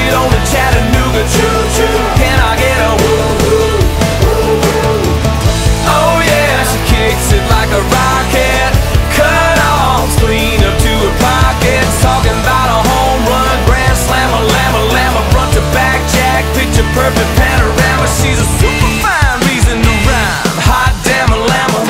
ticket on the Chattanooga choo-choo. Can I get a woo-hoo, woo-hoo? Oh yeah, she kicks it like a rocket. Cut off, clean up to her pockets. Talking about a home run, grand slam, a llama, front to back jack, picture perfect panorama. She's a super fine reason to rhyme. Hot damn a llama.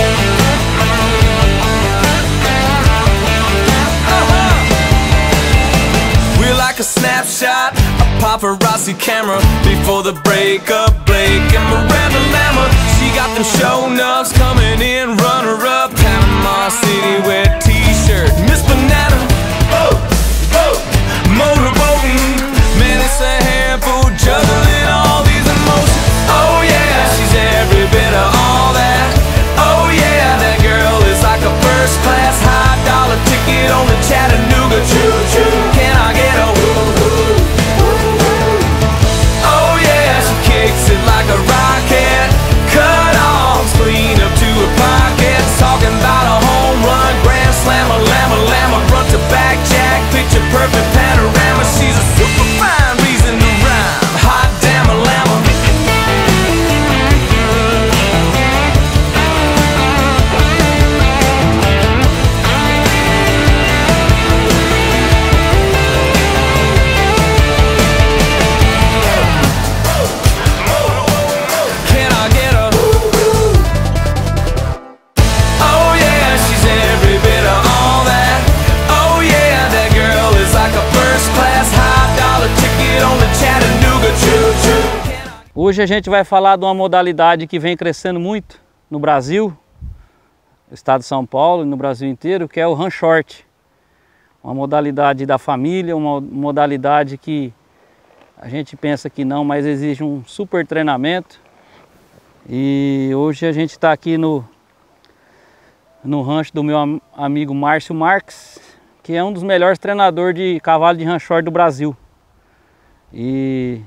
We're like a snapshot, a paparazzi camera. Before the breakup, Blake and Miranda Lambert. She got them show nuts coming in, runner up, Panama City with t-shirt. Miss Banana, oh, oh, motorboating. Man, it's a handful, juggling all these emotions. Oh yeah, she's every bit of all that. Oh yeah, that girl is like a first class high dollar ticket on the Chattanooga choo-choo. Can I get a woo-hoo, woo-hoo? Oh yeah, she kicks it like a rocket. Cut off, clean up to her pockets. Talking about a home run, grand slam, a llama, front to back jack, picture perfect panorama. She's a super fine reason to rhyme. Hot damn a llama. Can I get a woo-hoo? Oh yeah, she's every bit of all that. Oh yeah, that girl is like a first class high dollar ticket on the Chattanooga choo-choo. Hoje a gente vai falar de uma modalidade que vem crescendo muito no Brasil, no estado de São Paulo e no Brasil inteiro, que é o run short. Uma modalidade da família, uma modalidade que a gente pensa que não, mas exige um super treinamento. E hoje a gente está aqui no rancho do meu amigo Márcio Marques, que é um dos melhores treinadores de cavalo de run short do Brasil. E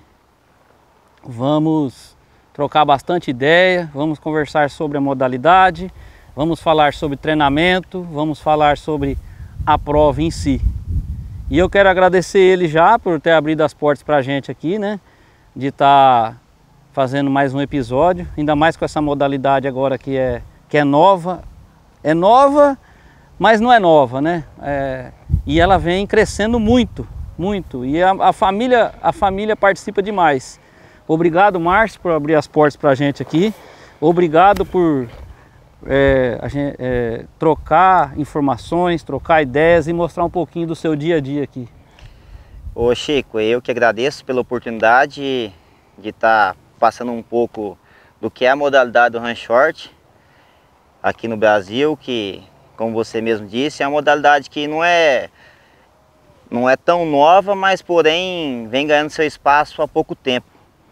vamos trocar bastante ideia, vamos conversar sobre a modalidade, vamos falar sobre treinamento, vamos falar sobre a prova em si. E eu quero agradecer ele já por ter abrido as portas para a gente aqui, né? De estar fazendo mais um episódio, ainda mais com essa modalidade agora que é nova. É nova, mas não é nova, né? E ela vem crescendo muito, muito. E a família participa demais. Obrigado, Márcio, por abrir as portas para a gente aqui. Obrigado por trocar informações, trocar ideias e mostrar um pouquinho do seu dia a dia aqui. Ô Chico, eu que agradeço pela oportunidade de estar passando um pouco do que é a modalidade do run short aqui no Brasil, que, como você mesmo disse, é uma modalidade que não é tão nova, mas porém vem ganhando seu espaço há pouco tempo.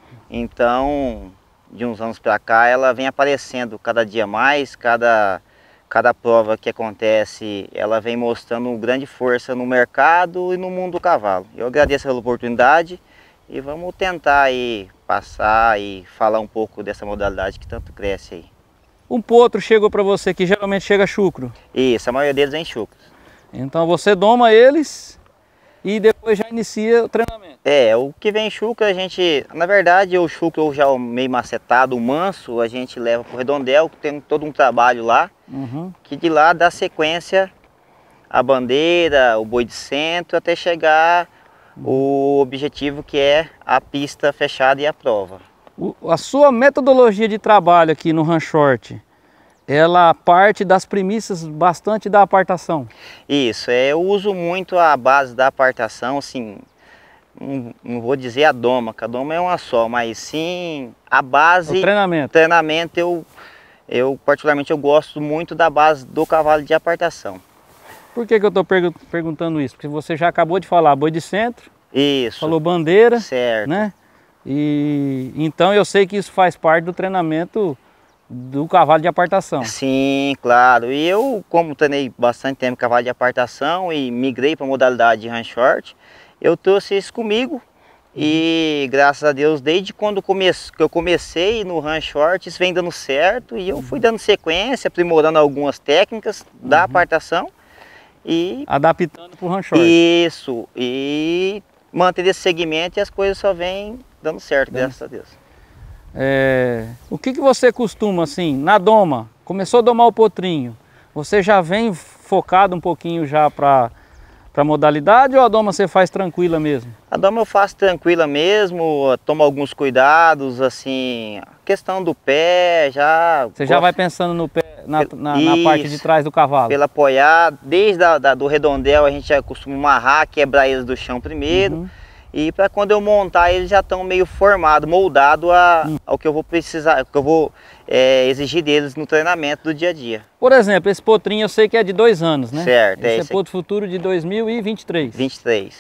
Então, de uns anos para cá, ela vem aparecendo cada dia mais, cada prova que acontece, ela vem mostrando grande força no mercado e no mundo do cavalo. Eu agradeço pela oportunidade e vamos tentar aí passar e falar um pouco dessa modalidade que tanto cresce aí. Um potro chegou para você que geralmente chega chucro. Isso, a maioria deles vem chucros. Então você doma eles e depois já inicia o treinamento. O que vem chucro a gente, na verdade o chucro já meio macetado, o manso, a gente leva pro redondel, que tem todo um trabalho lá, que de lá dá sequência a bandeira, o boi de centro, até chegar o objetivo que é a pista fechada e a prova. A sua metodologia de trabalho aqui no run short, ela parte das premissas bastante da apartação. Isso, eu uso muito a base da apartação, assim, não vou dizer a doma, que a doma é uma só, mas sim a base... O treinamento. Treinamento, eu particularmente eu gosto muito da base do cavalo de apartação. Por que eu estou perguntando isso? Porque você já acabou de falar boi de centro, isso, falou bandeira, certo, né? E então eu sei que isso faz parte do treinamento do cavalo de apartação. Sim, claro. E eu, como treinei bastante tempo cavalo de apartação e migrei para a modalidade de run short, eu trouxe isso comigo. E graças a Deus, desde quando que eu comecei no run short, isso vem dando certo. E eu fui dando sequência, aprimorando algumas técnicas da apartação. E adaptando para o run short. Isso. E manter esse segmento e as coisas só vêm dando certo, graças a Deus. O que você costuma, assim, na doma, começou a domar o potrinho, você já vem focado um pouquinho já para modalidade ou a doma você faz tranquila mesmo? A doma eu faço tranquila mesmo, tomo alguns cuidados, assim, a questão do pé, Você já vai pensando no pé, na parte de trás do cavalo? Pela apoiar, desde do redondel a gente já costuma amarrar, quebrar eles do chão primeiro. E para quando eu montar, eles já estão meio formados, moldados ao que eu vou precisar, que eu vou exigir deles no treinamento do dia a dia. Por exemplo, esse potrinho eu sei que é de 2 anos, né? Certo, esse é Potro Futuro de 2023. 23.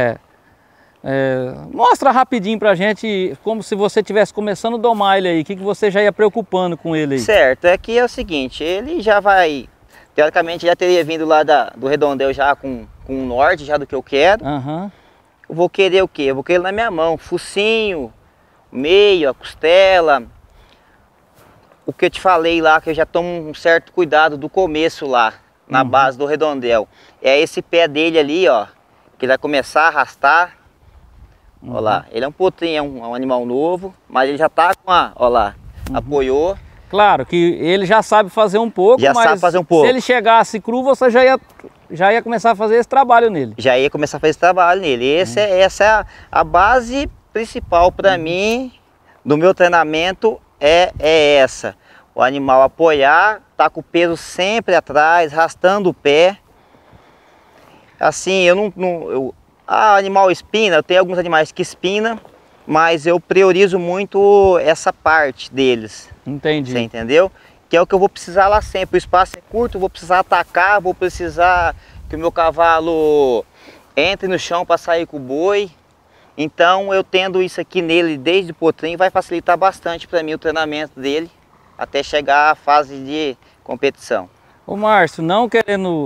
Mostra rapidinho pra gente, como se você estivesse começando a domar ele aí, o que você já ia preocupando com ele aí? Certo, aqui é o seguinte, ele já vai, teoricamente já teria vindo lá do redondel já com o norte já do que eu quero. Eu vou querer o quê? Eu vou querer na minha mão, focinho, meio, a costela. O que eu te falei lá, que eu já tomo um certo cuidado do começo lá, na base do redondel. É esse pé dele ali, ó, que ele vai começar a arrastar. Olha lá, ele é um potrinho, é um animal novo, mas ele já tá com ó lá, apoiou. Claro que ele já sabe fazer um pouco, já sabe fazer um pouco. Se ele chegasse cru, você já ia começar a fazer esse trabalho nele. Já ia começar a fazer esse trabalho nele. Essa é a base principal para mim, do meu treinamento, é essa. O animal apoiar, tá com o peso sempre atrás, arrastando o pé. Assim, animal espina, eu tenho alguns animais que espina, mas eu priorizo muito essa parte deles. Entendi. Você entendeu? Que é o que eu vou precisar lá sempre. O espaço é curto, eu vou precisar atacar, vou precisar que o meu cavalo entre no chão para sair com o boi. Então eu tendo isso aqui nele desde o potrinho vai facilitar bastante para mim o treinamento dele até chegar à fase de competição. Ô Márcio, não querendo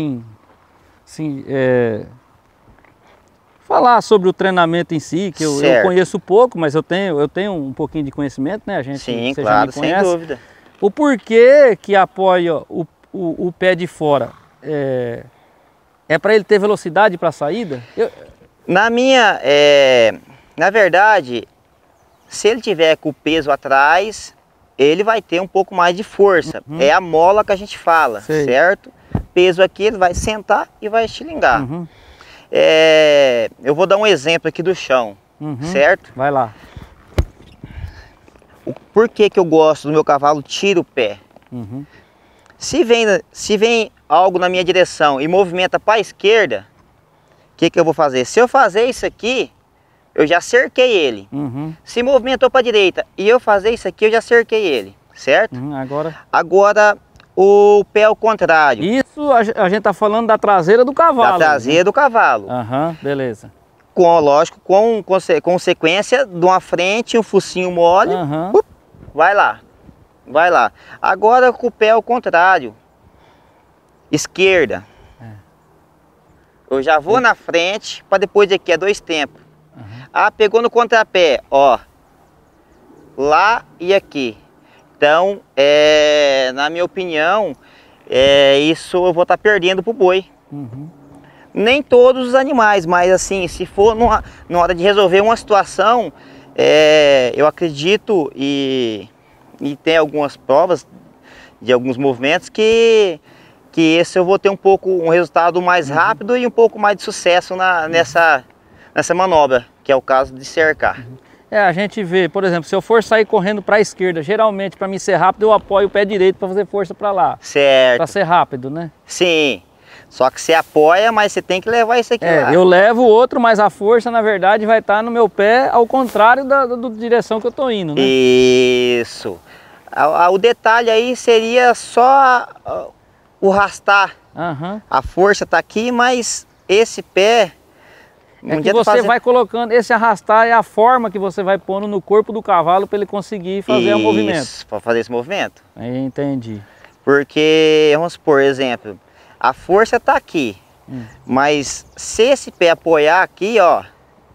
falar sobre o treinamento em si, que eu conheço pouco, mas eu tenho um pouquinho de conhecimento, né? Sim, claro, sem dúvida. O porquê que apoia o pé de fora? É para ele ter velocidade para a saída? Na verdade, se ele tiver com o peso atrás, ele vai ter um pouco mais de força. É a mola que a gente fala, certo? Peso aqui, ele vai sentar e vai estilingar. Eu vou dar um exemplo aqui do chão, certo? Vai lá. Por que eu gosto do meu cavalo tira o pé? Se vem algo na minha direção e movimenta para a esquerda, o que eu vou fazer? Se eu fazer isso aqui, eu já cerquei ele. Se movimentou para a direita e eu fazer isso aqui, eu já cerquei ele, certo? Agora o pé ao contrário. Isso a gente está falando da traseira do cavalo. Da traseira do cavalo. Beleza. Lógico, com consequência de uma frente, um focinho mole, vai lá. Vai lá. Agora com o pé ao contrário. Esquerda. Eu já vou na frente para depois aqui, é 2 tempos. Pegou no contrapé, ó. Lá e aqui. Então, na minha opinião, isso eu vou estar perdendo pro boi. Nem todos os animais, mas assim, se for na hora de resolver uma situação, eu acredito e tem algumas provas de alguns movimentos que esse eu vou ter um resultado mais rápido e um pouco mais de sucesso nessa manobra, que é o caso de cercar. A gente vê, por exemplo, se eu for sair correndo para a esquerda, geralmente para mim ser rápido eu apoio o pé direito para fazer força para lá. Certo. Para ser rápido, né? Sim. Só que você apoia, mas você tem que levar isso aqui lá. Eu levo o outro, mas a força na verdade vai estar no meu pé ao contrário da direção que eu tô indo, né? Isso. O detalhe aí seria só o arrastar. A força tá aqui, mas esse pé... que você vai colocando, esse arrastar é a forma que você vai pondo no corpo do cavalo para ele conseguir fazer o movimento. Isso, para fazer esse movimento. Entendi. Porque, vamos supor, exemplo, a força tá aqui, mas se esse pé apoiar aqui, ó,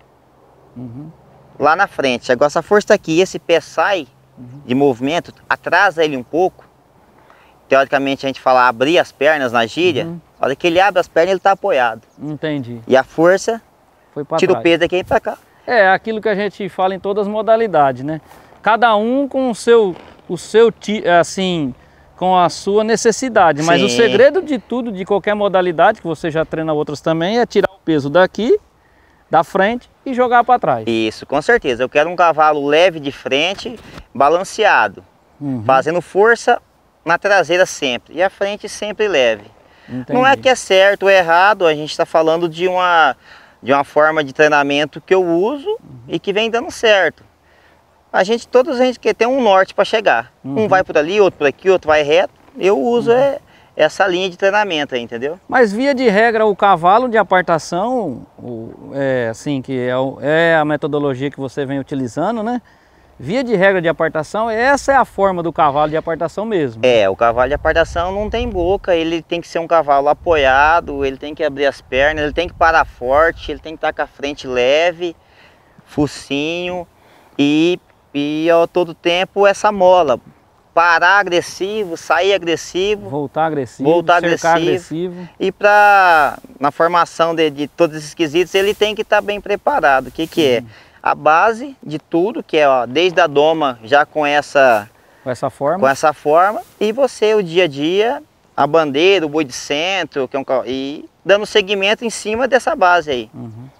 lá na frente, agora se a força tá aqui e esse pé sai de movimento, atrasa ele um pouco, teoricamente a gente fala abrir as pernas na gíria, a hora que ele abre as pernas ele tá apoiado. Entendi. E a força Foi para Tira trás. o peso daqui e para cá. É aquilo que a gente fala em todas as modalidades, né? Cada um com assim, com a sua necessidade. Mas o Sim. segredo de tudo, de qualquer modalidade, que você já treina outras também, é tirar o peso daqui, da frente e jogar para trás. Isso, com certeza. Eu quero um cavalo leve de frente, balanceado, fazendo força na traseira sempre e a frente sempre leve. Entendi. Não é que é certo ou errado, a gente está falando de uma forma de treinamento que eu uso e que vem dando certo. Todos a gente quer ter um norte para chegar. Um vai por ali, outro por aqui, outro vai reto. Eu uso essa linha de treinamento aí, entendeu? Mas via de regra o cavalo de apartação, assim, que é a metodologia que você vem utilizando, né? Via de regra de apartação, essa é a forma do cavalo de apartação mesmo. O cavalo de apartação não tem boca, ele tem que ser um cavalo apoiado, ele tem que abrir as pernas, ele tem que parar forte, ele tem que estar com a frente leve, focinho e ao todo tempo essa mola. Parar agressivo, sair agressivo, voltar agressivo, voltar cercar agressivo. E na formação de todos esses quesitos, ele tem que estar bem preparado. O que é? A base de tudo, que é desde a doma já com essa forma, e você o dia a dia, a bandeira, o boi de centro, que é e dando seguimento em cima dessa base aí.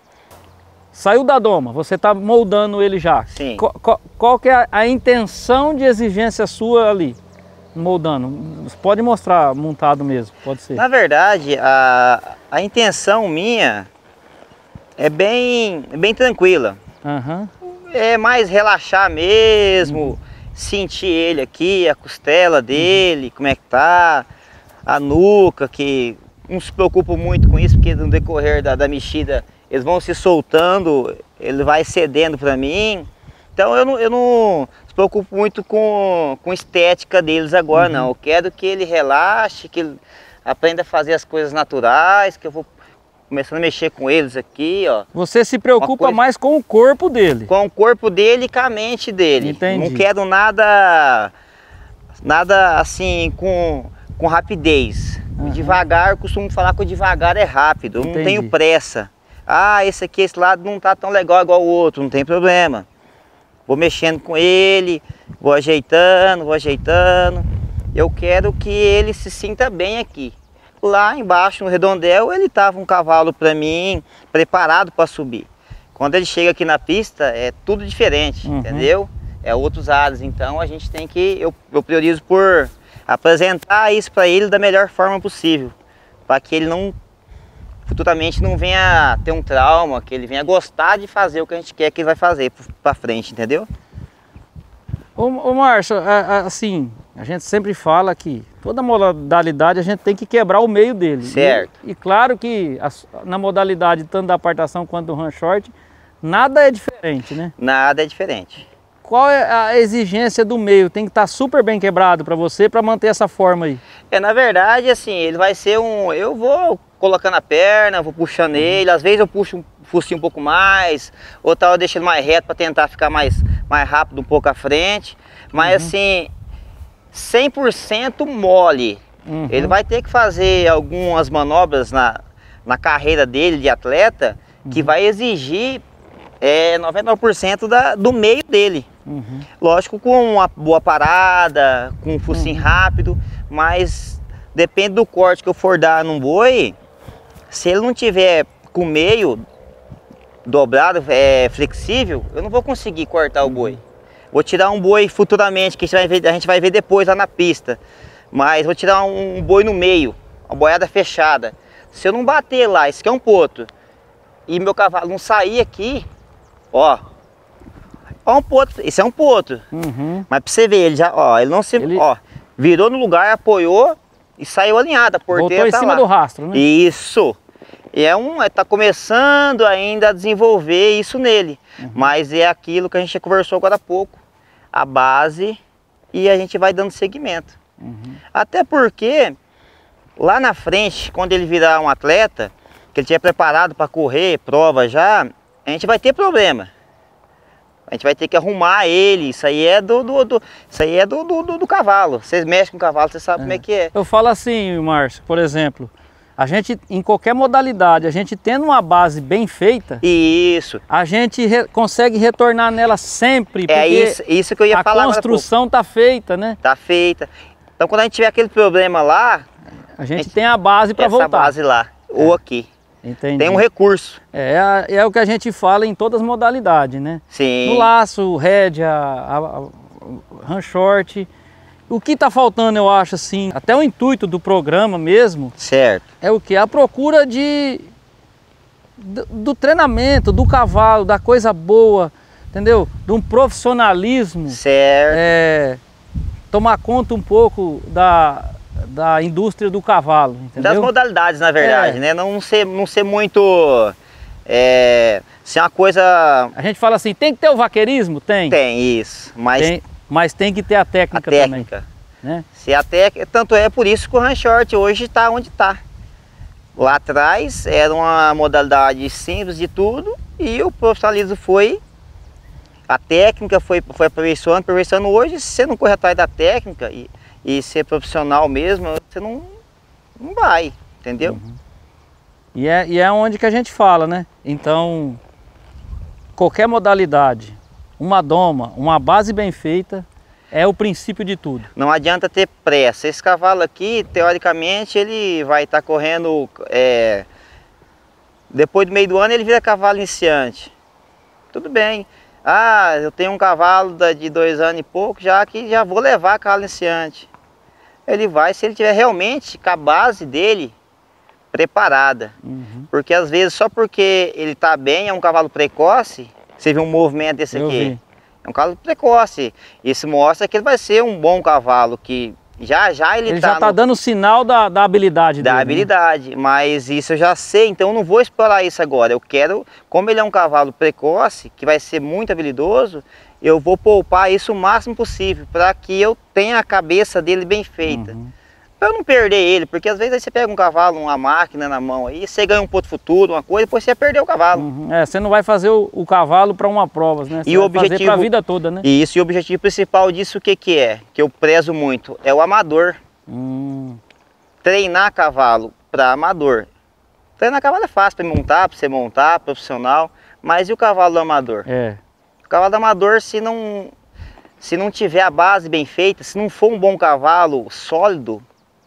Saiu da doma, você está moldando ele já. Sim. Qual que é a intenção de exigência sua ali, moldando? Você pode mostrar montado mesmo, pode ser. Na verdade, a intenção minha é bem tranquila. É mais relaxar mesmo, sentir ele aqui, a costela dele, como é que tá, a nuca, que não se preocupa muito com isso, porque no decorrer da mexida eles vão se soltando, ele vai cedendo para mim. Então eu não se preocupo muito com estética deles agora, não. Eu quero que ele relaxe, que ele aprenda a fazer as coisas naturais, que eu vou começando a mexer com eles aqui, ó. Você se preocupa mais com o corpo dele? Com o corpo dele e com a mente dele. Entendi. Não quero nada assim com rapidez. Devagar, eu costumo falar que o devagar é rápido. Eu não tenho pressa. Esse lado não tá tão legal igual o outro, não tem problema. Vou mexendo com ele, vou ajeitando. Eu quero que ele se sinta bem aqui. Lá embaixo no redondel ele tava um cavalo para mim, preparado para subir. Quando ele chega aqui na pista é tudo diferente, entendeu? É outros ares, então a gente tem que, eu priorizo por apresentar isso para ele da melhor forma possível, para que ele futuramente não venha ter um trauma, que ele venha gostar de fazer o que a gente quer que ele vai fazer para frente, entendeu? Ô Márcio, assim, a gente sempre fala que toda modalidade a gente tem que quebrar o meio dele. Certo. E claro que na modalidade tanto da apartação quanto do run short, nada é diferente, né? Nada é diferente. Qual é a exigência do meio? Tem que estar super bem quebrado para você, para manter essa forma aí? Na verdade, assim, ele vai ser eu vou colocando a perna, vou puxando ele, às vezes eu puxo um focinho um pouco mais, ou tal eu deixo ele mais reto para tentar ficar mais rápido um pouco à frente, mas assim, 100% mole. Ele vai ter que fazer algumas manobras na carreira dele de atleta, que vai exigir 99% do meio dele. Lógico, com uma boa parada, com um focinho rápido, mas depende do corte que eu for dar num boi. Se ele não tiver com o meio dobrado, flexível, eu não vou conseguir cortar o boi. Vou tirar um boi futuramente, que a gente vai ver depois lá na pista. Mas vou tirar um boi no meio, uma boiada fechada. Se eu não bater lá, isso aqui é um potro, e meu cavalo não sair aqui, ó um potro, esse é um potro. Mas pra você ver, ele já, ele não se, virou no lugar, apoiou e saiu alinhado, a porteira voltou em cima do rastro, né? Isso. E tá começando ainda a desenvolver isso nele. Mas é aquilo que a gente conversou agora há pouco, a base, e a gente vai dando seguimento. Até porque lá na frente, quando ele virar um atleta, que ele estiver preparado para correr, prova já, a gente vai ter problema. A gente vai ter que arrumar ele, isso aí é do cavalo. Vocês mexem com o cavalo, vocês sabem como é que é. Eu falo assim, Márcio, por exemplo, A gente, em qualquer modalidade, a gente tendo uma base bem feita, Isso. a gente consegue retornar nela sempre, porque isso que eu ia falar a construção está feita, né? Tá feita. Então quando a gente tiver aquele problema lá, A gente tem a base para voltar. Essa base lá, ou aqui. Entendi. Tem um recurso. É o que a gente fala em todas as modalidades, né? Sim. No laço, rédea, run short. O que está faltando, eu acho, assim, até o intuito do programa mesmo, Certo. é o que? A procura do treinamento, do cavalo, da coisa boa, entendeu? De um profissionalismo. Certo. Tomar conta um pouco da indústria do cavalo, entendeu? Das modalidades, na verdade, né? Não ser muito... ser uma coisa... A gente fala assim, tem que ter o vaqueirismo? Tem. Tem, isso. Mas tem que ter a técnica também. Né? Se a técnica, tanto é por isso que o run short hoje está onde está. Lá atrás era uma modalidade simples de tudo e o profissionalismo foi, a técnica foi aperfeiçoando. Hoje, se você não correr atrás da técnica e ser profissional mesmo, você não vai, entendeu? Uhum. E é onde que a gente fala, né? Então, qualquer modalidade, uma doma, uma base bem feita, é o princípio de tudo. Não adianta ter pressa. Esse cavalo aqui, teoricamente, ele vai estar correndo... depois do meio do ano, ele vira cavalo iniciante. Tudo bem. Ah, eu tenho um cavalo de 2 anos e pouco, já vou levar cavalo iniciante. Ele vai, se ele tiver realmente com a base dele preparada. Uhum. Porque às vezes, só porque ele está bem, é um cavalo precoce, você vê um movimento desse aqui. Vi. É um cavalo precoce. Isso mostra que ele vai ser um bom cavalo, que já ele já está dando sinal da habilidade dele. Da habilidade, né? Mas isso eu já sei, então eu não vou explorar isso agora. Eu quero, como ele é um cavalo precoce, que vai ser muito habilidoso, eu vou poupar isso o máximo possível, para que eu tenha a cabeça dele bem feita. Uhum. Para eu não perder ele, porque às vezes aí você pega um cavalo, uma máquina na mão aí, você ganha um ponto futuro, uma coisa, depois você ia perder o cavalo. Uhum. Você não vai fazer o cavalo para uma prova, né? Você vai fazer para a vida toda, né? Isso, e o objetivo principal disso o que é? Que eu prezo muito, é o amador. Treinar cavalo para amador. Treinar cavalo é fácil para você montar, profissional, mas e o cavalo do amador? O cavalo do amador, se não tiver a base bem feita, se não for um bom cavalo sólido,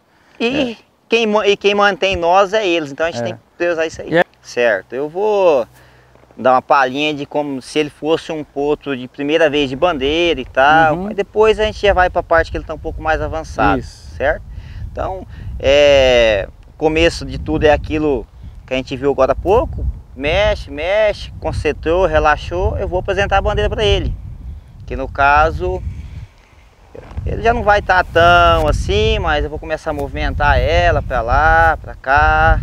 quem mantém nós é eles, então a gente tem que priorizar isso aí. Certo, eu vou dar uma palhinha de como se ele fosse um potro de primeira vez de bandeira e tal, mas depois a gente já vai para a parte que ele está um pouco mais avançado, certo? Então, começo de tudo é aquilo que a gente viu agora há pouco, mexe, concentrou, relaxou, eu vou apresentar a bandeira para ele, que no caso... ele já não vai estar tão assim, mas eu vou começar a movimentar ela para lá, para cá.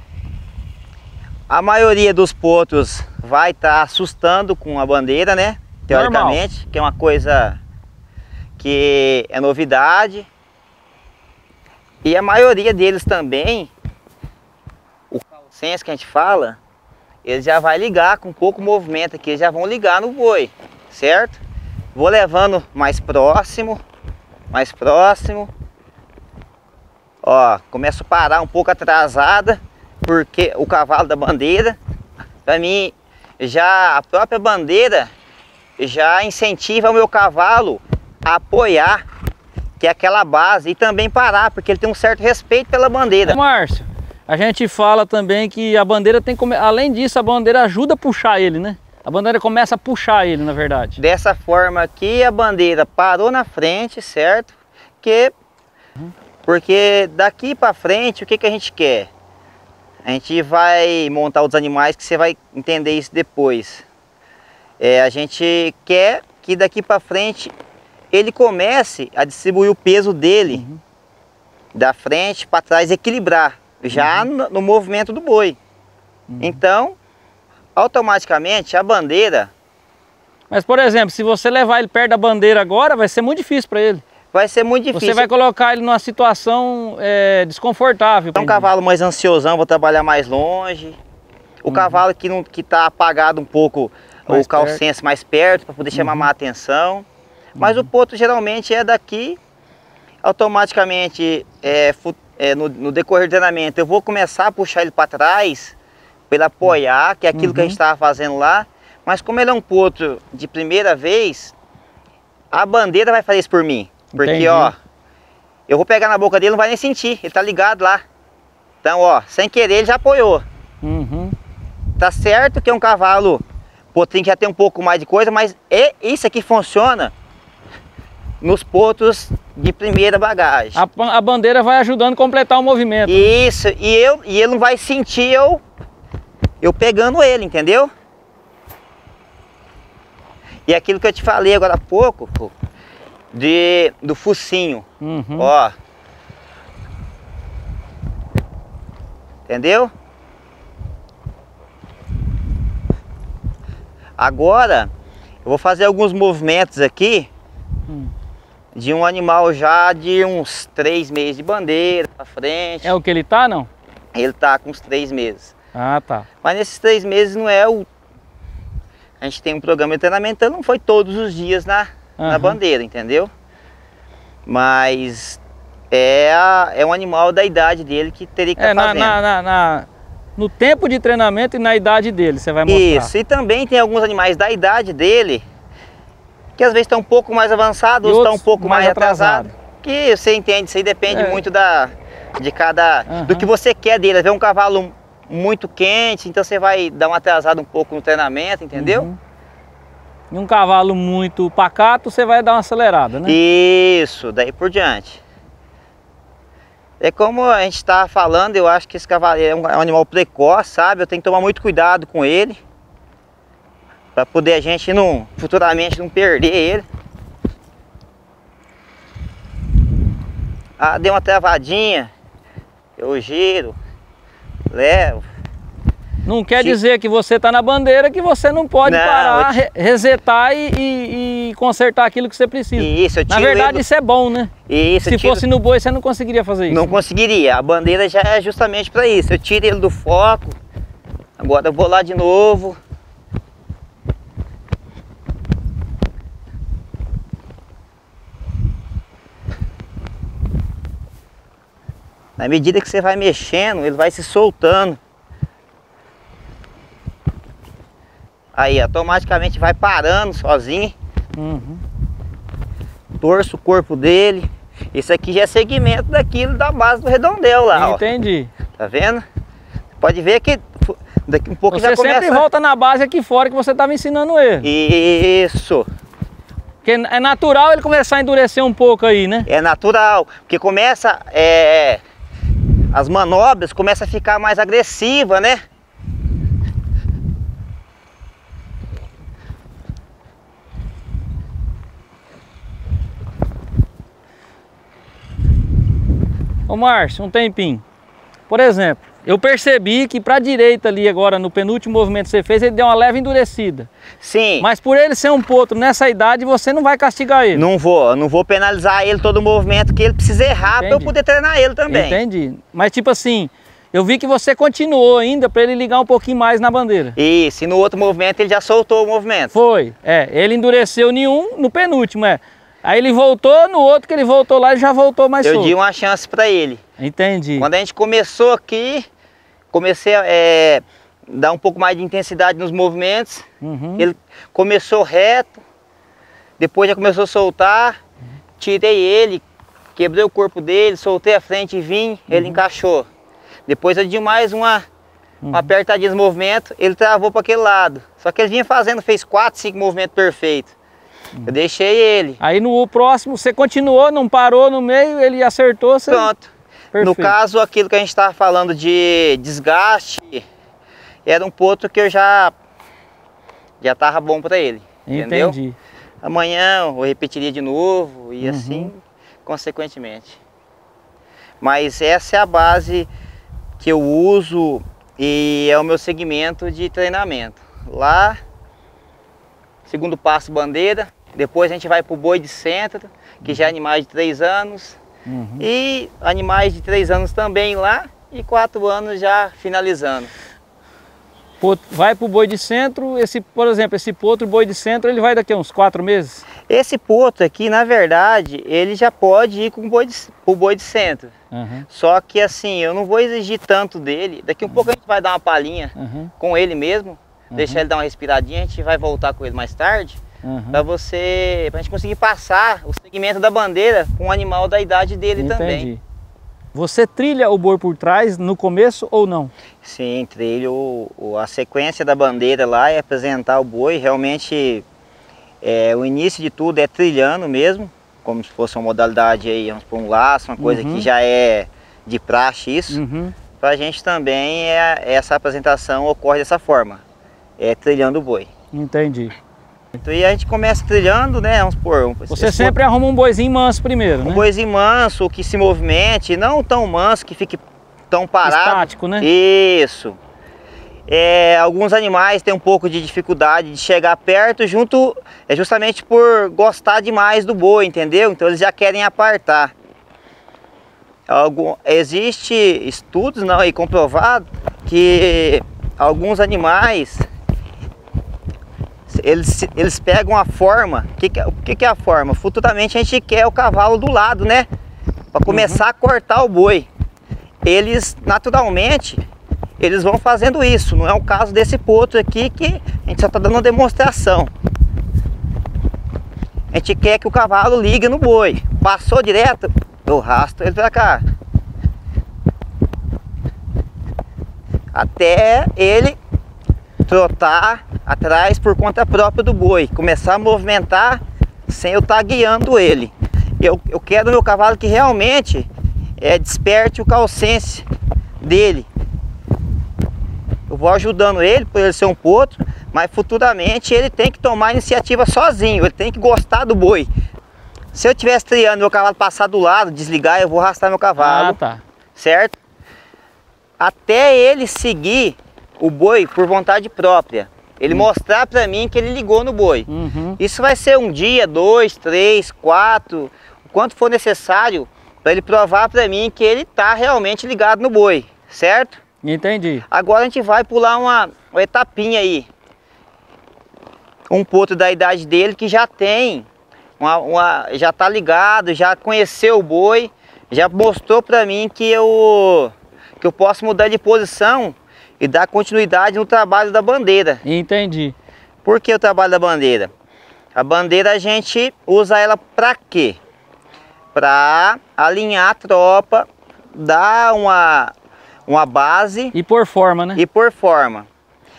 A maioria dos potros vai estar assustando com a bandeira, né? Teoricamente, normal. Que é uma coisa que é novidade. E a maioria deles também, o calcense que a gente fala, eles já vai ligar com pouco movimento aqui, eles já vão ligar no boi, certo? Vou levando mais próximo. Ó, começo a parar um pouco atrasada, porque o cavalo da bandeira, para mim, já a própria bandeira já incentiva o meu cavalo a apoiar, que é aquela base, e também parar, porque ele tem um certo respeito pela bandeira. Márcio, a gente fala também que a bandeira tem que, além disso, a bandeira ajuda a puxar ele, né? A bandeira começa a puxar ele, na verdade. Dessa forma aqui, a bandeira parou na frente, certo? Porque daqui para frente, o que a gente quer? A gente vai montar os animais, que você vai entender isso depois. A gente quer que daqui para frente ele comece a distribuir o peso dele da frente para trás, equilibrar, já no movimento do boi. Então, automaticamente a bandeira... Mas, por exemplo, se você levar ele perto da bandeira agora, vai ser muito difícil para ele. Vai ser muito difícil. Você vai colocar ele numa situação desconfortável. É um cavalo mais ansiosão, vou trabalhar mais longe. O cavalo que está apagado um pouco, o calcense mais perto, para poder chamar mais atenção. Mas o potro geralmente é daqui, automaticamente no decorrer do treinamento, eu vou começar a puxar ele para trás, para ele apoiar, que é aquilo que a gente estava fazendo lá. Mas como ele é um potro de primeira vez, a bandeira vai fazer isso por mim. Porque, Entendi. ó, eu vou pegar na boca dele, não vai nem sentir, ele tá ligado lá. Então, ó, sem querer ele já apoiou. Uhum. Tá certo que é um cavalo, potrinho que já tem um pouco mais de coisa, mas isso aqui funciona nos potros de primeira bagagem. A bandeira vai ajudando a completar o movimento. Isso, e ele não vai sentir eu pegando ele, entendeu? E aquilo que eu te falei agora há pouco, pô, do focinho, Uhum. ó. Entendeu? Agora, eu vou fazer alguns movimentos aqui de um animal já de uns 3 meses de bandeira pra frente. É o que ele tá, não? Ele tá com uns 3 meses. Ah, tá. Mas nesses 3 meses não é o... A gente tem um programa de treinamento, então não foi todos os dias na bandeira, entendeu? Mas é um animal da idade dele que teria que estar fazendo. No tempo de treinamento e na idade dele, você vai mostrar. Isso, e também tem alguns animais da idade dele que às vezes estão um pouco mais avançados, ou estão um pouco mais atrasados. Que você entende, isso aí depende muito do que você quer dele. Às vezes um cavalo muito quente, então você vai dar uma atrasada um pouco no treinamento, entendeu? Uhum. E um cavalo muito pacato, você vai dar uma acelerada, né? Isso, daí por diante. É como a gente está falando, eu acho que esse cavalo é um animal precoce, sabe? Eu tenho que tomar muito cuidado com ele, para poder a gente futuramente não perder ele. Ah, deu uma travadinha, eu giro, levo. Não quer dizer que você está na bandeira que você não pode parar, resetar e consertar aquilo que você precisa. Isso, eu tiro. Na verdade, isso é bom, né? Isso, se fosse no boi, você não conseguiria fazer isso. Não conseguiria. A bandeira já é justamente para isso. Eu tiro ele do foco. Agora eu vou lá de novo. Na medida que você vai mexendo, ele vai se soltando. Aí, automaticamente vai parando sozinho. Uhum. Torço o corpo dele. Isso aqui já é segmento daquilo da base do redondel lá, ó. Entendi. Tá vendo? Pode ver que daqui um pouco você já começa... sempre volta na base aqui fora que você estava ensinando ele. Isso. Porque é natural ele começar a endurecer um pouco aí, né? É natural. Porque começa... as manobras começam a ficar mais agressivas, né? Ô Márcio, um tempinho. Por exemplo, eu percebi que para a direita ali agora, no penúltimo movimento que você fez, ele deu uma leve endurecida. Sim. Mas por ele ser um potro nessa idade, você não vai castigar ele. Não vou penalizar ele todo o movimento que ele precisa errar para eu poder treinar ele também. Entendi. Mas tipo assim, eu vi que você continuou ainda para ele ligar um pouquinho mais na bandeira. Isso, e no outro movimento ele já soltou o movimento. Foi, ele endureceu no penúltimo, Aí ele voltou, no outro que ele voltou lá, ele já voltou mais solto. Eu dei uma chance para ele. Entendi. Quando a gente começou aqui, comecei a dar um pouco mais de intensidade nos movimentos. Uhum. Ele começou reto, depois já começou a soltar, tirei ele, quebrei o corpo dele, soltei a frente e vim, ele encaixou. Depois eu dei mais uma apertadinha no movimento, ele travou para aquele lado. Só que ele vinha fez 4, 5 movimentos perfeitos. Eu deixei ele. Aí no próximo você continuou, não parou no meio, ele acertou. Você... Pronto. Perfeito. No caso, aquilo que a gente estava falando de desgaste, era um potro que eu já estava bom para ele. Entendeu? Entendi. Amanhã eu repetiria de novo e assim, consequentemente. Mas essa é a base que eu uso e é o meu segmento de treinamento. Lá, segundo passo, bandeira. Depois a gente vai para o boi de centro, que já é animais de 3 anos. E animais de 3 anos também lá e 4 anos já finalizando. Vai para o boi de centro, por exemplo, esse potro boi de centro, ele vai daqui a uns 4 meses? Esse potro aqui, na verdade, ele já pode ir com o boi de centro. Uhum. Só que assim, eu não vou exigir tanto dele. Daqui um pouco a gente vai dar uma palhinha com ele mesmo. Deixar ele dar uma respiradinha, a gente vai voltar com ele mais tarde. Pra gente conseguir passar o segmento da bandeira com o animal da idade dele também. Você trilha o boi por trás no começo ou não? Sim, trilho. A sequência da bandeira lá é apresentar o boi. Realmente, o início de tudo é trilhando mesmo, como se fosse uma modalidade aí, vamos pôr um laço, uma coisa que já é de praxe isso. Pra gente também, essa apresentação ocorre dessa forma, trilhando o boi. Entendi. Então, e a gente começa trilhando, né? Vamos supor, você sempre arruma um boizinho manso primeiro, né? Um boizinho manso, que se movimente, não tão manso, que fique tão parado. Estático, né? Isso. Alguns animais têm um pouco de dificuldade de chegar perto, justamente por gostar demais do boi, entendeu? Então eles já querem apartar. Existe estudos não aí comprovado que alguns animais eles pegam a forma. O que é a forma? Futuramente a gente quer o cavalo do lado, né? Para começar a cortar o boi. Eles naturalmente eles vão fazendo isso. Não é o caso desse potro aqui, que a gente só está dando uma demonstração. A gente quer que o cavalo ligue no boi. Passou direto, eu arrasto ele para cá. Até ele trotar atrás por conta própria do boi. Começar a movimentar sem eu estar guiando ele. Eu quero o meu cavalo que realmente desperte o calcense dele. Eu vou ajudando ele, por ele ser um potro, mas futuramente ele tem que tomar a iniciativa sozinho, ele tem que gostar do boi. Se eu estivesse triando meu cavalo passar do lado, desligar, eu vou arrastar meu cavalo, certo? Até ele seguir o boi por vontade própria, ele mostrar para mim que ele ligou no boi. Isso vai ser um dia, 2, 3, 4, o quanto for necessário para ele provar para mim que ele está realmente ligado no boi, certo? Entendi. Agora a gente vai pular uma etapinha aí. Um potro da idade dele que já tem, já está ligado, já conheceu o boi, já mostrou para mim que eu posso mudar de posição e dar continuidade no trabalho da bandeira. Entendi. Por que o trabalho da bandeira? A bandeira a gente usa ela para quê? Para alinhar a tropa, dar uma base. E por forma, né? E por forma.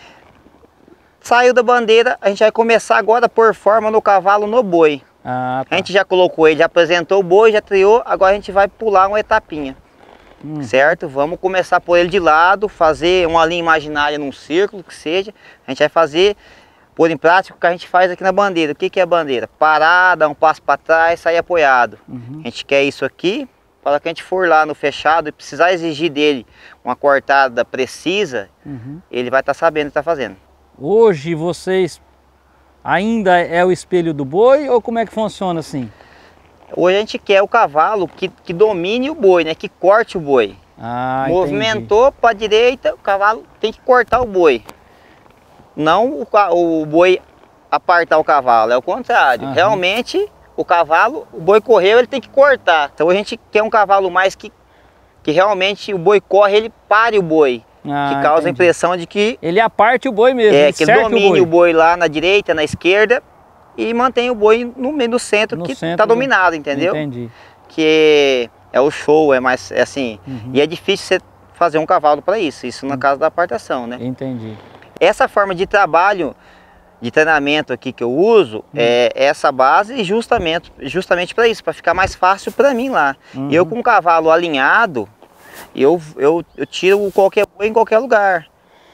Saiu da bandeira, a gente vai começar agora a pôr forma no cavalo, no boi. A gente já colocou ele, já apresentou o boi, já triou, agora a gente vai pular uma etapinha. Certo? Vamos começar a pôr ele de lado, fazer uma linha imaginária num círculo, que seja. A gente vai pôr em prática o que a gente faz aqui na bandeira. O que é a bandeira? Parar, dar um passo para trás, sair apoiado. A gente quer isso aqui, para que a gente for lá no fechado e precisar exigir dele uma cortada precisa, ele vai estar sabendo o que está fazendo. Hoje vocês ainda é o espelho do boi ou como é que funciona assim? Hoje a gente quer o cavalo que domine o boi, né? Que corte o boi. Movimentou para a direita, o cavalo tem que cortar o boi. Não o boi apartar o cavalo, é o contrário. Realmente o boi correu, ele tem que cortar. Então a gente quer um cavalo mais que realmente o boi corre, ele pare o boi. Que causa a impressão de que ele aparte o boi mesmo. Que ele domine o boi lá na direita, na esquerda e mantém o boi no meio do centro, que está dominado, entendeu? Entendi. Que é o show, é assim. E é difícil você fazer um cavalo para isso no caso da apartação, né? Entendi. Essa forma de trabalho, de treinamento aqui que eu uso, é essa base justamente para isso, para ficar mais fácil para mim lá. Eu com o cavalo alinhado, eu tiro qualquer boi em qualquer lugar.